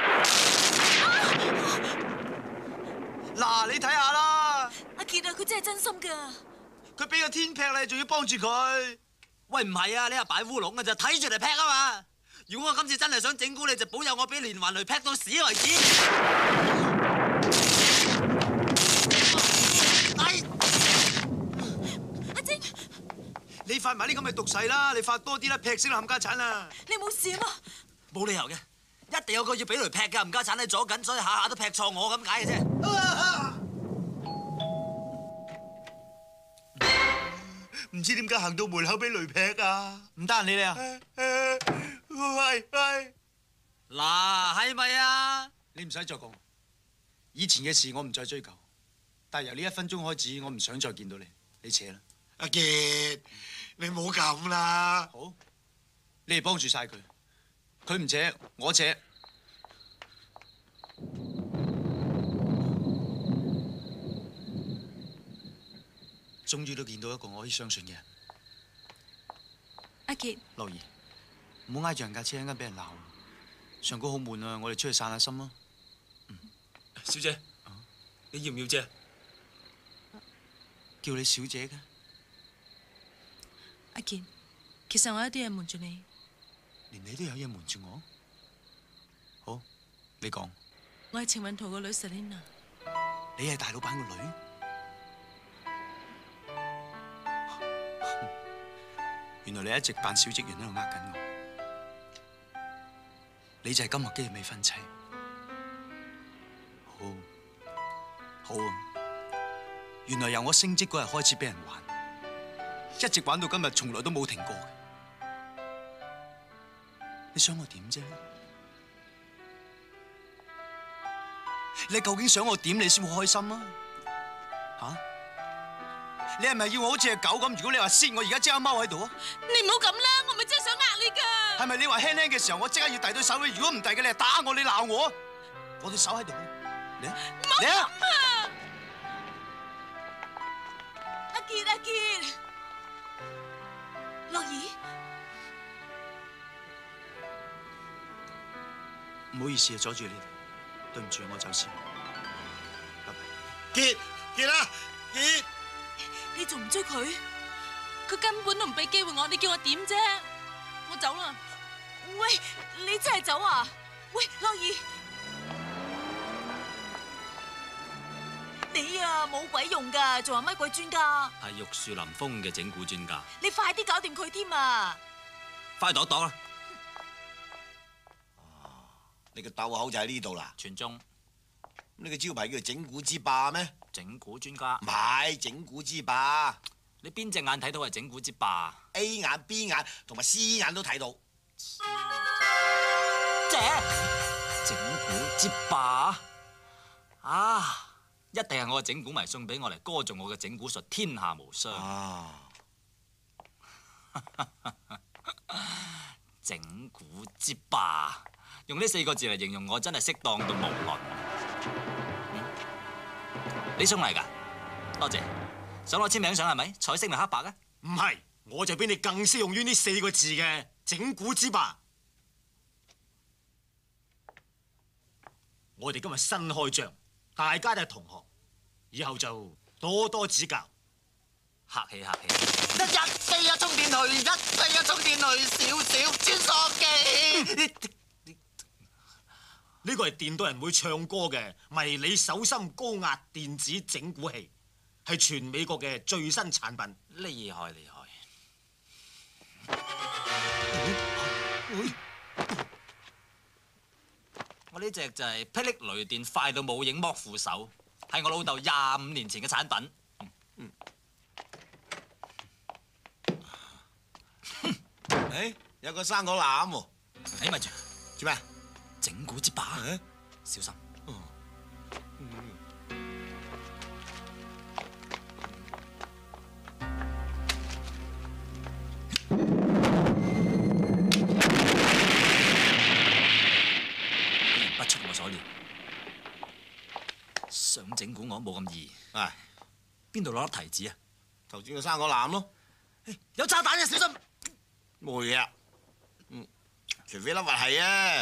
D: 嗱，你睇下啦。
C: 阿傑啊，佢真係真心㗎。
D: 佢俾個天劈你，仲要幫住佢。
B: 喂，唔係啊，你係擺烏龍㗎咋，睇住嚟劈啊嘛。
M: 如果我今次真係想整蠱你，就保佑我俾連環雷劈到屎為止。
C: 阿晶，
I: 你發埋啲咁嘅毒誓啦，你發多啲啦，劈死啦冚家鏟啊！
C: 你冇事啊嘛？
B: 冇理由嘅，一定有個要俾雷劈嘅冚家鏟喺左緊，所以下下都劈錯我咁解嘅啫。
I: 唔知點解行到門口俾雷劈啊！唔得閒理你啊！喂喂，
B: 嗱，係咪啊？
D: 你唔使再講，以前嘅事我唔再追究，但係由呢一分鐘開始，我唔想再見到你，你扯啦。
I: 阿傑，你唔好咁啦。
D: 好，你哋幫住晒佢，佢唔扯，我扯。終於都見到一個我可以相信嘅人。
E: 阿傑，
D: 樂兒，唔好挨住人架車，一陣間俾人鬧。上高好悶啊，我哋出去散下心啦。
F: 小姐，你要唔要啫？
D: 叫你小姐嘅。
E: 阿傑，其實我有啲嘢瞞住你。
D: 連你都有嘢瞞住我？好，你講。
E: 我係程運圖個女 Selina。
D: 你係大老闆個女？原來你一直扮小職員喺度呃緊我，你就係金學基嘅未婚妻。好，好啊！原來由我升職嗰日開始俾人玩，一直玩到今日，從來都冇停過嘅。你想我點啫？你究竟想我點你先會開心啊？吓？你係咪要我好似隻狗咁？如果你話先，我而家即刻踎喺度啊！
E: 你唔好咁啦，我咪真係想呃你㗎。
D: 係咪你話輕輕嘅時候，我即刻要遞對手嘅？如果唔遞嘅，你係打我，你鬧我，我對手喺度，嚟啊！嚟啊！
C: 阿傑，阿傑，樂兒，
D: 唔好意思啊，阻住你哋，對唔住，我走先。拜拜。
I: 傑傑啊，傑！
C: 你仲唔追佢？
E: 佢根本都唔俾機會我，你叫我點啫？我走啦。
C: 喂，你真係走啊？喂，樂兒，你啊冇鬼用㗎，仲話乜鬼專家？
B: 係玉樹臨風嘅整蠱專家。
C: 你快啲搞掂佢添啊！
B: 快去度一度啦！
H: 你個竇口就喺呢度啦。
B: 全中。
H: 你個招牌叫做整蠱之霸咩？
B: 整蠱專家。
H: 唔係整蠱之霸。
B: 你邊隻眼睇到係整蠱之霸
H: ？A 眼、B 眼同埋 C 眼都睇到。
B: 姐，整蠱之霸啊！一定係我嘅整蠱迷送俾我嚟歌頌我嘅整蠱術，天下無雙。
H: 啊！
B: 整蠱之霸，用呢四個字嚟形容我真係適當到無倫。嗯、你送嚟㗎？多謝。想攞簽名相係咪？彩色定黑白啊？
I: 唔係，我就比你更適用於呢四個字嘅整蠱之霸。我哋今日新開張，大家都係同學，以後就多多指教。
B: 客氣客氣。
M: 一飛一充電雷，一飛一充電雷，少少穿梭機。
I: 呢個係電到人會唱歌嘅迷你手心高壓電子整蠱器，係全美國嘅最新產品。
B: 厲害厲害。我呢隻就係霹靂雷電快到冇影剝扶手，係我老豆廿五年前嘅產品。
H: 嗯。誒，有個生果籃喎。
B: 誒，咪住，
H: 做咩？
B: 整蠱之霸，小心。不出我所料，想整蠱我冇咁易。
H: 係
B: 邊度攞粒提子啊？
H: 頭先個生果籃咯。
B: 有炸彈嘅，小心！
H: 冇嘢啊。嗯，除非粒核係啊。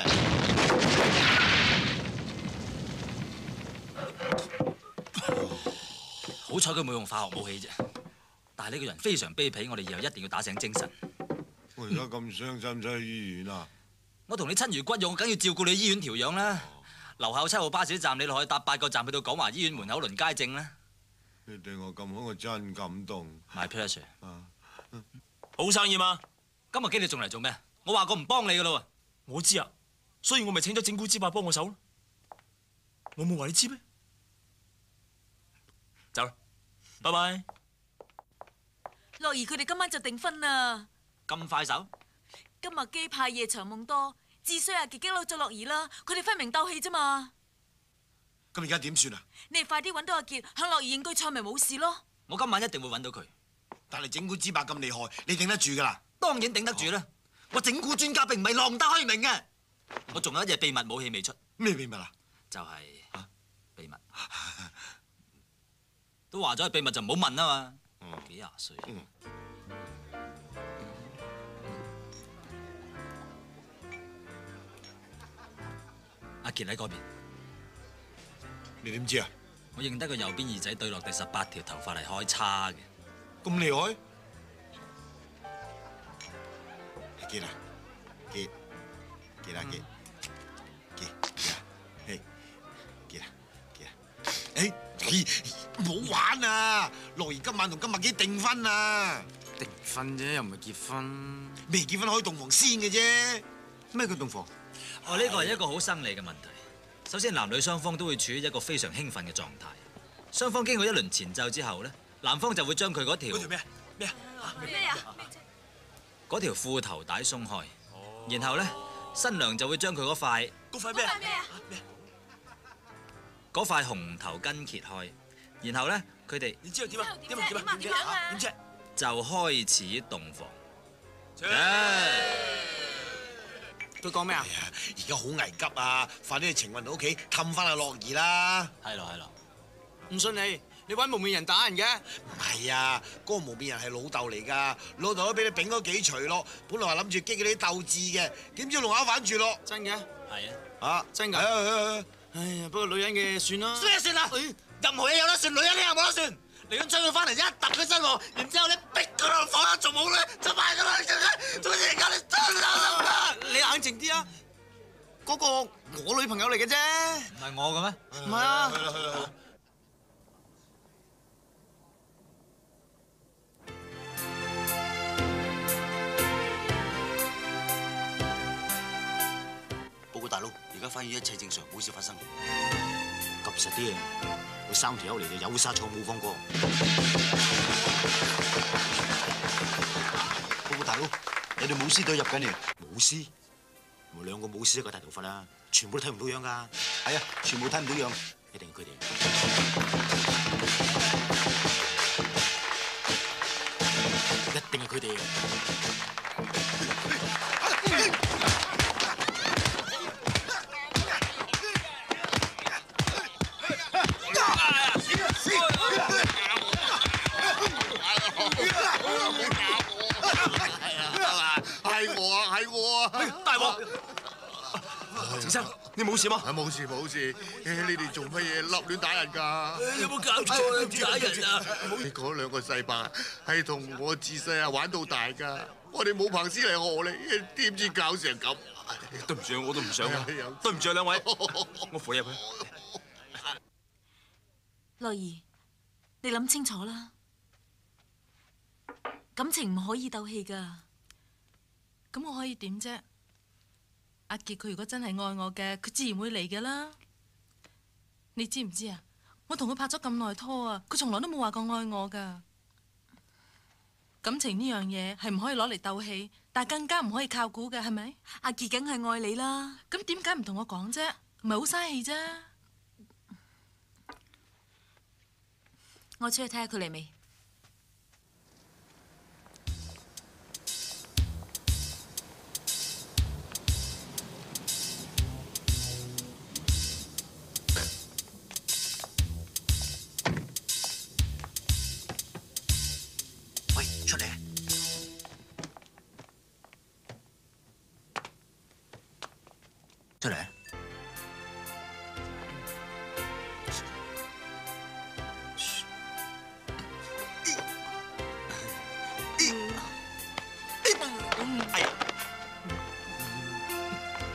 B: 好彩佢冇用化學武器啫，但係呢個人非常卑鄙，我哋以後一定要打醒精神。
K: 我而家咁傷，使唔使去醫院啊？
B: 我同你親如骨肉，我梗要照顧你醫院調養啦。樓下有七號巴士站，你落去搭八個站去到廣華醫院門口輪街症啦。
H: 你對我咁好，我真感動。
B: My pleasure。
F: 好生意嘛？
B: 今日經你仲嚟做咩？我話過唔幫你噶啦喎。
F: 我知啊，所以我咪請咗整蠱之霸幫我手咯。我冇話你知咩？走啦，拜拜。
C: 樂兒佢哋今晚就訂婚啦。
B: 咁快手？
C: 今日機派夜長夢多，至衰阿傑激嬲咗樂兒啦。佢哋分明鬥氣啫嘛。
H: 咁而家點算啊？
C: 你哋快啲揾到阿傑，向樂兒認居錯咪冇事咯。
B: 我今晚一定會揾到佢。
H: 但係整蠱之霸咁厲害，你頂得住㗎啦？
B: 當然頂得住啦。我整蠱專家並唔係浪得虛名嘅。我仲有一隻秘密武器未出。
H: 咩秘密啊？
B: 就係秘密。都話咗係秘密就唔好問啊嘛。幾廿歲。阿傑喺嗰邊。
H: 你點知啊？
B: 我認得個右邊耳仔對落第十八條頭髮嚟開叉嘅。
H: 咁厲害？傑啊，傑，傑啊傑，傑傑啊，嘿，傑啊傑啊，誒，唔好玩啊！樂兒今晚同金麥基訂婚啊！
I: 訂婚啫，又唔係結婚。
H: 未結婚開洞房先嘅啫。咩叫洞房？
B: 哦，呢個係一個好生理嘅問題。首先，男女雙方都會處於一個非常興奮嘅狀態。雙方經過一輪前奏之後咧，男方就會將佢嗰條
F: 嗰條咩咩啊？
C: 咩啊？
B: 嗰條褲頭帶鬆開，然後咧新娘就會將佢嗰塊
F: 嗰塊咩啊？
C: 咩？
B: 嗰塊紅頭巾揭開，然後咧佢哋
F: 你知道點啊？點啊？點啊？
C: 點啊？
F: 點啫？
B: 就開始洞房。
I: 佢講咩啊？
H: 而家好危急啊！快啲去程運到屋企氹翻阿樂兒啦！
B: 係咯係咯，
I: 唔信你，你揾蒙面人打人嘅？
H: 唔係啊，嗰個蒙面人係老豆嚟㗎，老豆都俾你丙咗幾錘咯。本來話諗住激嗰啲鬥志嘅，點知龍口反住咯。
I: 真嘅？
B: 係啊。
H: 啊，
I: 真㗎？哎呀，不過女人嘅算啦。
M: 算就算啦，任何嘢有得算，女人呢又冇得算。你咁追佢翻嚟一揼佢身喎，然之後咧逼佢落房啦，仲冇咧就賣咗啦，做乜而家你真啦？
I: 你冷靜啲啊！嗰個我女朋友嚟嘅啫。
B: 唔係我嘅咩？
I: 唔係啊。
H: 去啦去啦。
M: 報告大佬，而家發現一切正常，冇事發生。及實啲啊！佢三條友嚟就有殺錯冇放過。報告大佬，你哋武師隊入緊嚟。武師？咪兩個武師一個大頭髮啦，全部都睇唔到樣㗎。係啊，全部睇唔到樣，一定係佢哋。一定係佢哋。
A: 係我啊，係我啊！
F: 大鑊！程生，你冇事嗎？
A: 冇事冇事，你哋做乜嘢立亂打人㗎？
F: 有冇搞錯？諗住打人啊！
A: 你嗰兩個細伯係同我自細啊玩到大㗎，我哋冇彭師嚟學你，點知搞成咁？
F: 對唔住，我都唔想啊！對唔住啊，兩位，我扶你入去。
C: 樂兒，你諗清楚啦，感情唔可以鬥氣㗎。
E: 咁我可以點啫？阿傑佢如果真係愛我嘅，佢自然會嚟嘅啦。你知唔知啊？我同佢拍咗咁耐拖啊，佢從來都冇話過愛我噶。感情呢樣嘢係唔可以攞嚟鬥氣，但係更加唔可以靠估嘅，係咪？
C: 阿傑梗係愛你啦。
E: 咁點解唔同我講啫？唔係好嘥氣啫。
C: 我出去睇下佢嚟未？
M: 喂，出嚟！出嚟！哎呀！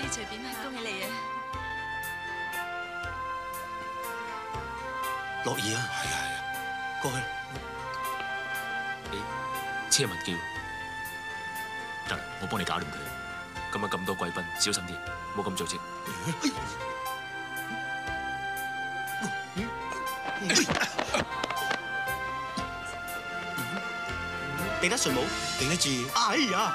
C: 隨便啦，恭喜你啊！
F: 樂兒啊，
K: 係啊係啊，
F: 過去。你車文叫，得啦，我幫你搞掂佢。今日咁多貴賓，小心啲，唔好咁做啫。
I: 頂得順冇？頂得住。哎呀！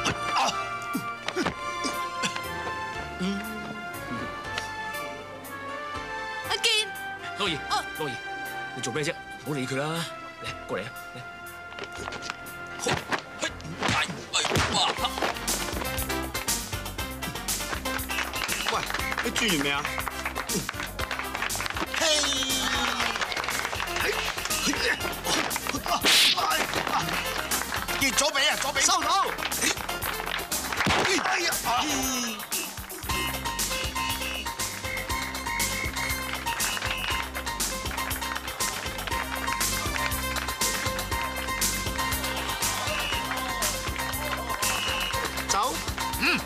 C: 阿健，
F: 樂兒，樂兒，你做咩啫？唔好理佢啦，嚟過嚟啊！嚟。
I: 喂，你轉完未啊？
A: 結咗髀啊！左髀
I: 收到。
A: 哎呀！
I: 走。
M: 嗯。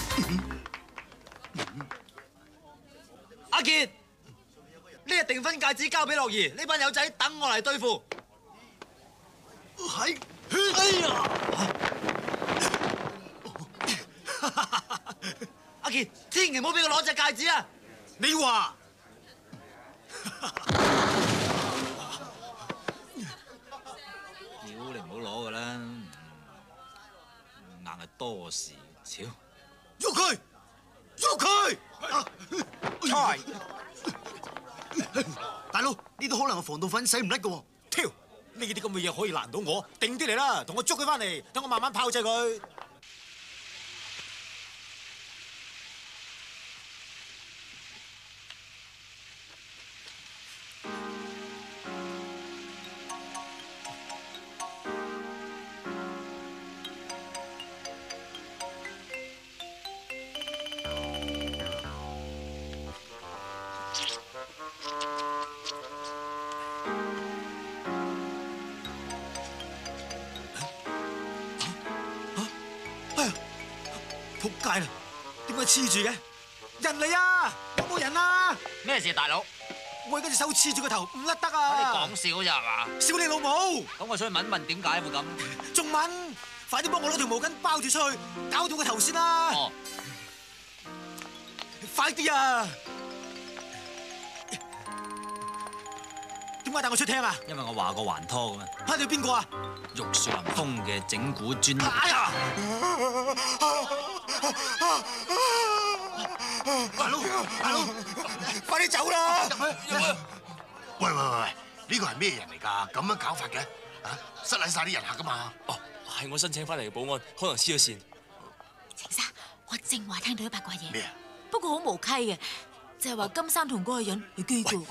M: 阿傑，呢日訂婚戒指交俾樂兒，呢班友仔等我嚟對付。
I: 係。
M: 哎呀！阿傑，千祈唔好俾佢攞隻戒指啊！
I: 你話？
B: 屌你唔好攞噶啦，硬係多事，超
I: 喐佢，喐佢！
M: 菜，
I: 大佬，呢度可能係防盜粉洗唔甩嘅喎。
L: 挑，呢啲咁嘅嘢可以難到我，定啲嚟啦，同我捉佢翻嚟，等我慢慢炮製佢。仆街啦！點解黐住嘅？人嚟啊！有冇人啊？
B: 咩事，大佬？
L: 喂，嗰隻手黐住個頭，唔甩得
B: 你
L: 啊！
B: 講笑咋係嘛？
L: 笑你老母！
B: 咁我想問問點解會咁？
L: 仲問？快啲幫我攞條毛巾包住出去，搞到個頭先啦！
B: 哦，
L: 快啲啊！點解帶我出廳啊？
B: 因為我話過還拖噶嘛。
L: 嚇你邊個啊？
B: 玉樹臨風嘅整蠱專員。
L: 哎呀！
A: 大佬，大佬，
L: 快啲走啦！
A: 喂喂喂喂，呢個係咩人嚟㗎？咁樣搞法嘅？啊，失禮晒啲人客㗎嘛？
F: 哦，係我申請翻嚟嘅保安，可能黐咗線。
C: 程生，我正話聽到啲八卦嘢。
A: 咩啊？
C: 不過好無稽嘅，就係話金山同嗰個人係基哥。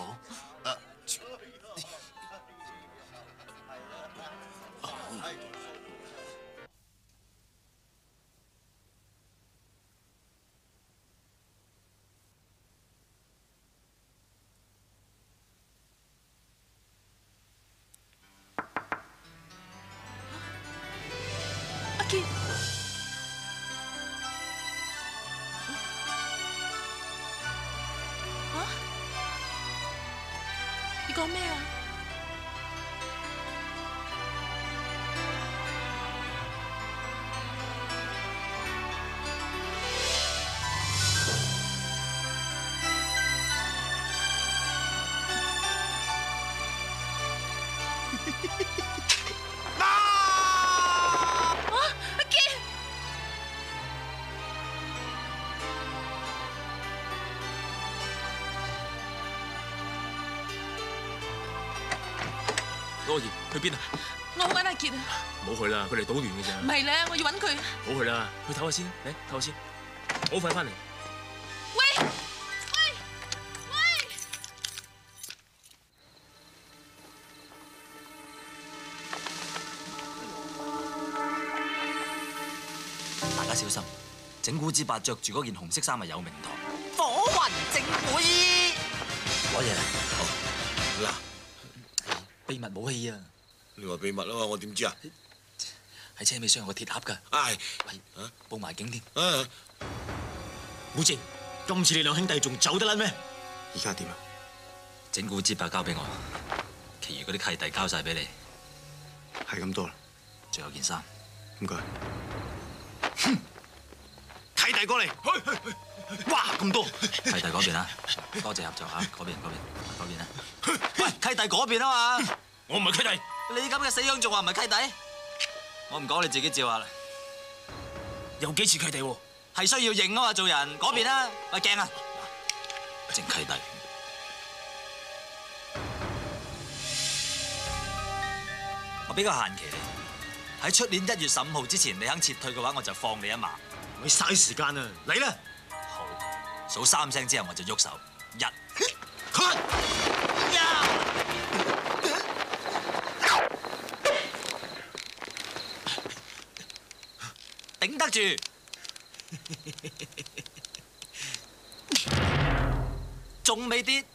C: 阿健，啊？你講咩啊？
F: 樂兒去邊啊？
E: 我好揾阿傑啊！
F: 唔好去啦，佢嚟搗亂嘅咋。
E: 唔係咧，我要揾佢。
F: 唔好去啦，去唞下先，嚟唞下先，好快翻嚟。
E: 喂喂喂！
B: 大家小心，整蠱之霸着住嗰件紅色衫係有名堂。
G: 火雲整蠱衣。
B: 攞嘢啦！
H: 嗱，
B: 秘密武器啊！
H: 你話秘密啊嘛，我點知啊？
B: 喺車尾箱有個鐵盒㗎。
H: 唉，
B: 喂，報埋警添。
H: 啊！
M: 古靜，今次你兩兄弟仲走得甩咩？
I: 而家點啊？
B: 整蠱支白交俾我，其餘嗰啲契弟交晒俾你。
I: 係咁多啦。
B: 仲有件衫。
I: 唔該。契弟過嚟。哇！咁多。
B: 契弟嗰邊啊，多謝合作嚇。嗰邊嗰邊嗰邊啊。喂，契弟嗰邊啊嘛。
F: 我唔係契弟。
B: 你咁嘅死樣仲話唔係契弟？我唔講你自己照下啦。
F: 有幾似契弟喎？
B: 係需要認啊嘛，做人嗰邊啊，咪鏡啊，正契弟。我俾個限期你，喺出年一月十五號之前，你肯撤退嘅話，我就放你一馬。
M: 你嘥時間啊！嚟啦！
B: 好，數三聲之後我就喐手。一，頂得住。仲未跌。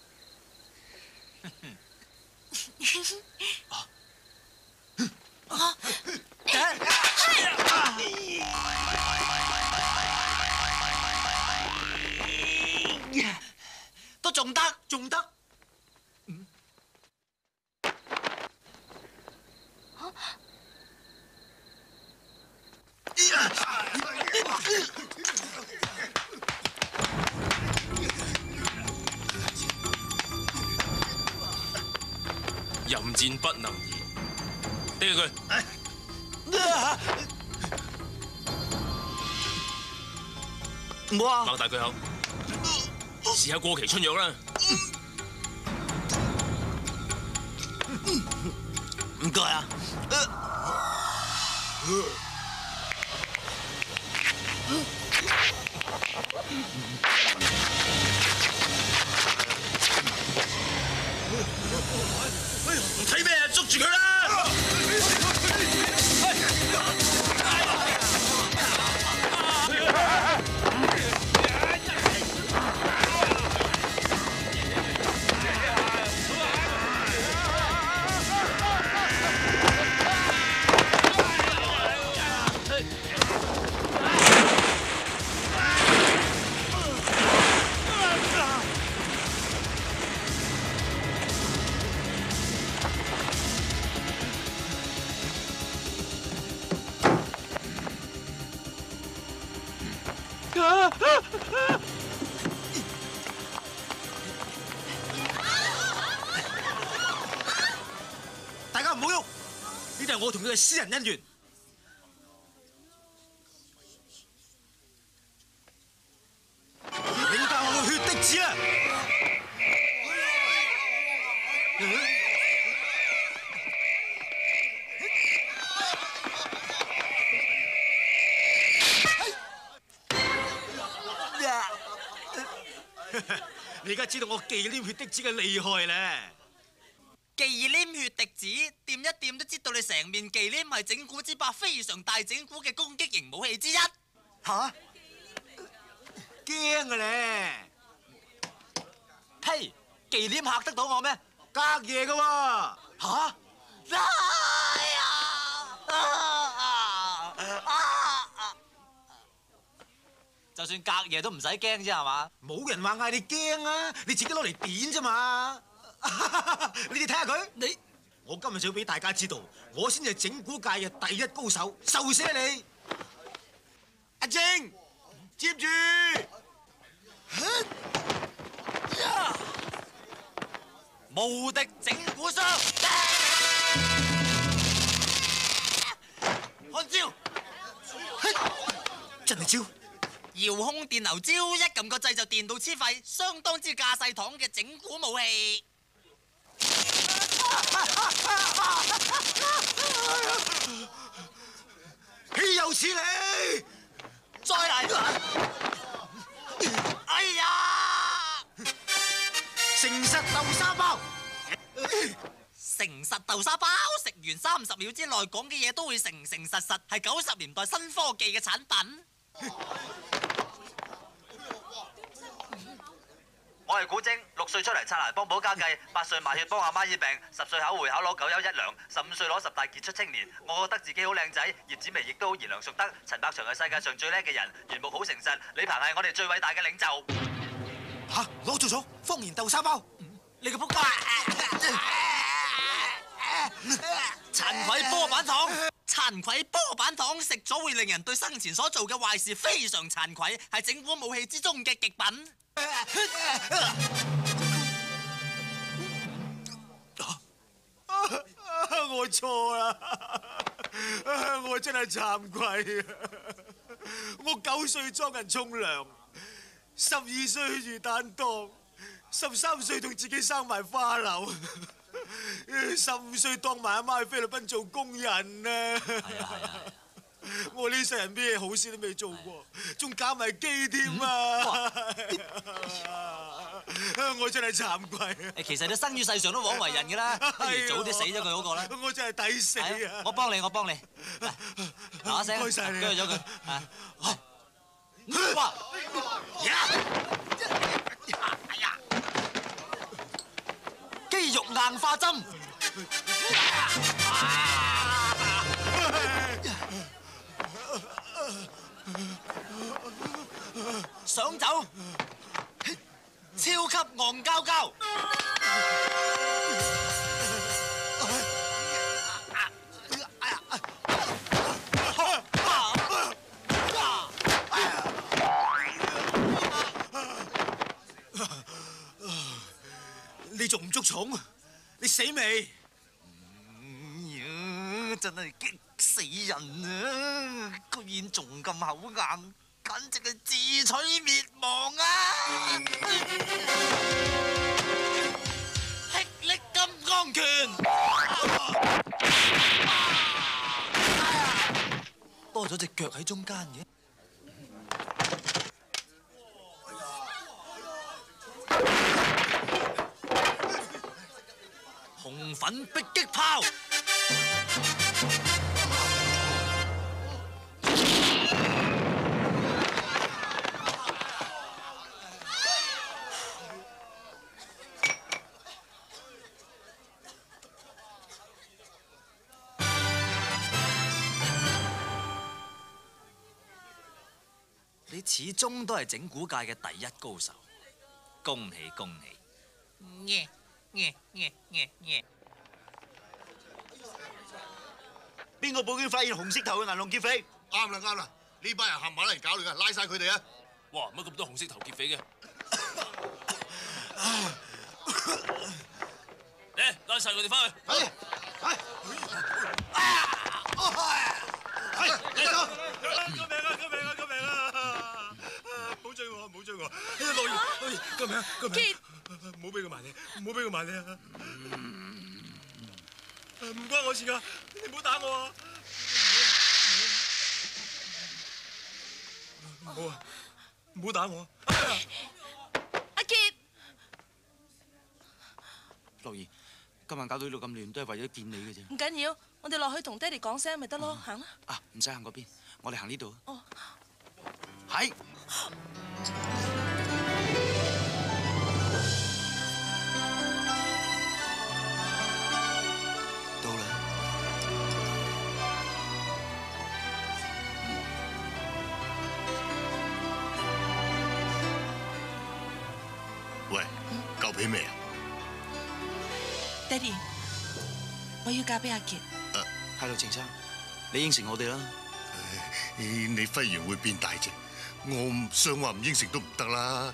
B: 都仲得，仲得。
F: 淫戰不能移，掟佢！
B: 唔好啊！
F: 擘大佢口，試下過期春藥啦！
B: 唔該啊！
F: 睇咩啊？捉住佢啦！
M: 大家唔好喐，呢啲係我同佢嘅私人恩怨。領教我嘅血滴子啊！你而家知道我忌廉血滴子嘅厲害咧？
B: 忌廉血滴子，掂一掂都知道你成面忌廉係整蠱之霸非常大整蠱嘅攻擊型武器之一。
M: 吓？驚嘅咧！
B: 嘿，忌廉嚇得到我咩？
M: 隔夜嘅喎。
B: 吓？哎呀！啊啊啊！就算隔夜都唔使驚啫，係嘛？
M: 冇人話嗌你驚啊，你自己攞嚟點啫嘛！你哋睇下佢，你我今日就要俾大家知道，我先係整蠱界嘅第一高手，受死你！阿晶，接住！
B: 無敵整蠱術，看招！
M: 真係招！
B: 遙控電流招，一撳個掣就電到黐肺，相當之架勢堂嘅整蠱武器。
M: 豈有此理！
B: 再嚟！哎呀！
M: 誠實豆沙包，
B: 誠實豆沙包，食完三十秒之內講嘅嘢都會誠誠實實，係九十年代新科技嘅產品。 我係古晶，六歲出嚟擦鞋幫補家計，八歲賣血幫阿媽醫病，十歲考會考攞九優一良，十五歲攞十大傑出青年。我覺得自己好靚仔，葉子楣亦都好賢良淑德。陳百祥係世界上最叻嘅人，袁木好誠實，李鵬係我哋最偉大嘅領袖。
M: 嚇！攞做咗，方言豆沙包，你個仆街！
B: 慚愧波板糖，慚愧波板糖食咗會令人對生前所做嘅壞事非常慚愧，係整蠱武器之中嘅極品。
M: 我錯啦，我真係慚愧啊！我九歲裝人沖涼，十二歲魚蛋檔，十三歲同自己生埋花柳，十五歲當埋阿媽去菲律賓做工人啊！係啊係啊！我呢世人咩好事都未做過，仲搞埋機添啊！我真係慚愧啊！
B: 其實你生於世上都枉為人㗎啦，不如早啲死咗佢好過啦。
M: 我真係抵死啊！
B: 我幫你，我幫你，嗱嗱聲，
M: 唔該晒你，
B: 鋸咗佢。哇！哎呀！肌肉硬化針。想走？超級戇鳩鳩。
M: 你仲唔捉蟲？你死未？
B: 真係激死人啊！居然仲咁口硬，簡直係自取滅亡啊！霹靂金剛拳，多咗隻腳喺中間嘅。紅粉迫擊炮。你始終都係整蠱界嘅第一高手，恭喜恭喜！
G: 耶耶耶耶耶！
J: 邊個報警發現紅色頭嘅銀龍劫匪？
A: 啱啦啱啦，呢班人冚埋嚟搞亂㗎，拉晒佢哋啊！
F: 哇！乜咁多紅色頭劫匪嘅？嚟拉晒佢哋翻去。係係。
I: 係，你走！救命啊！救命啊！救命啊！唔好追我，唔好追我！哎呀，落雨！救命！救命！唔好俾佢埋你，唔好俾佢埋你啊！唔關我事㗎，你唔好打我啊！唔好啊！唔好打我！
E: 阿傑，
D: 樂兒，今晚搞到呢度咁亂，都係為咗見你嘅啫。
E: 唔緊要，我哋落去同爹哋講聲咪得咯，行啦。
D: 啊，唔使行嗰邊，我哋行呢度。
E: 哦，
D: 係。到啦。
A: 喂，夠皮未啊？
E: 爹哋，我要嫁俾阿傑。
D: 係咯，程生，你應承我哋啦。
A: 你忽然會變大隻，我唔想話唔應承都唔得啦。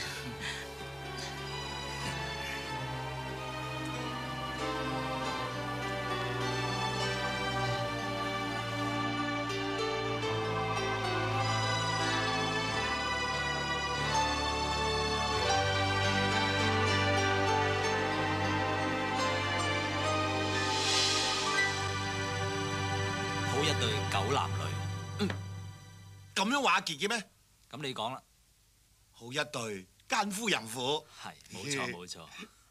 B: 好一對狗男女。
I: 咁樣話阿傑嘅咩？
B: 咁你講啦。
I: 好一對奸夫淫婦。
B: 係，冇錯冇錯。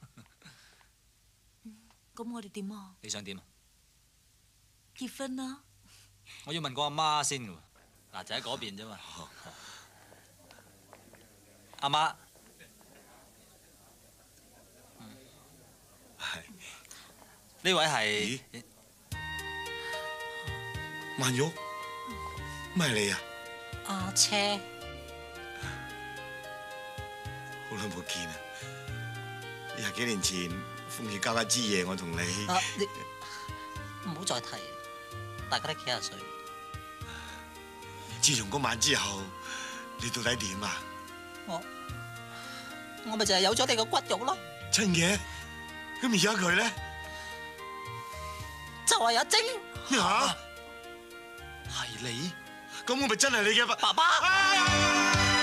C: 咁我哋點啊？
B: 你想點啊？
C: 結婚啦！
B: 我要問過阿媽先㗎喎。嗱，就喺嗰邊啫嘛。阿媽， 呢位係
H: 曼玉，咩係你啊？
G: 阿車，
H: 好耐冇見啊！廿幾年前風雨交加之夜，我同你，
G: 啊你唔好再提，大家都幾廿歲。
H: 自從嗰晚之後，你到底點啊？
G: 我我咪就係有咗你個骨肉咯。
H: 真嘅？咁而家佢咧？
G: 就係阿晶。
H: 嚇！
D: 係你？
H: 咁我咪真係你嘅爸
G: 爸爸。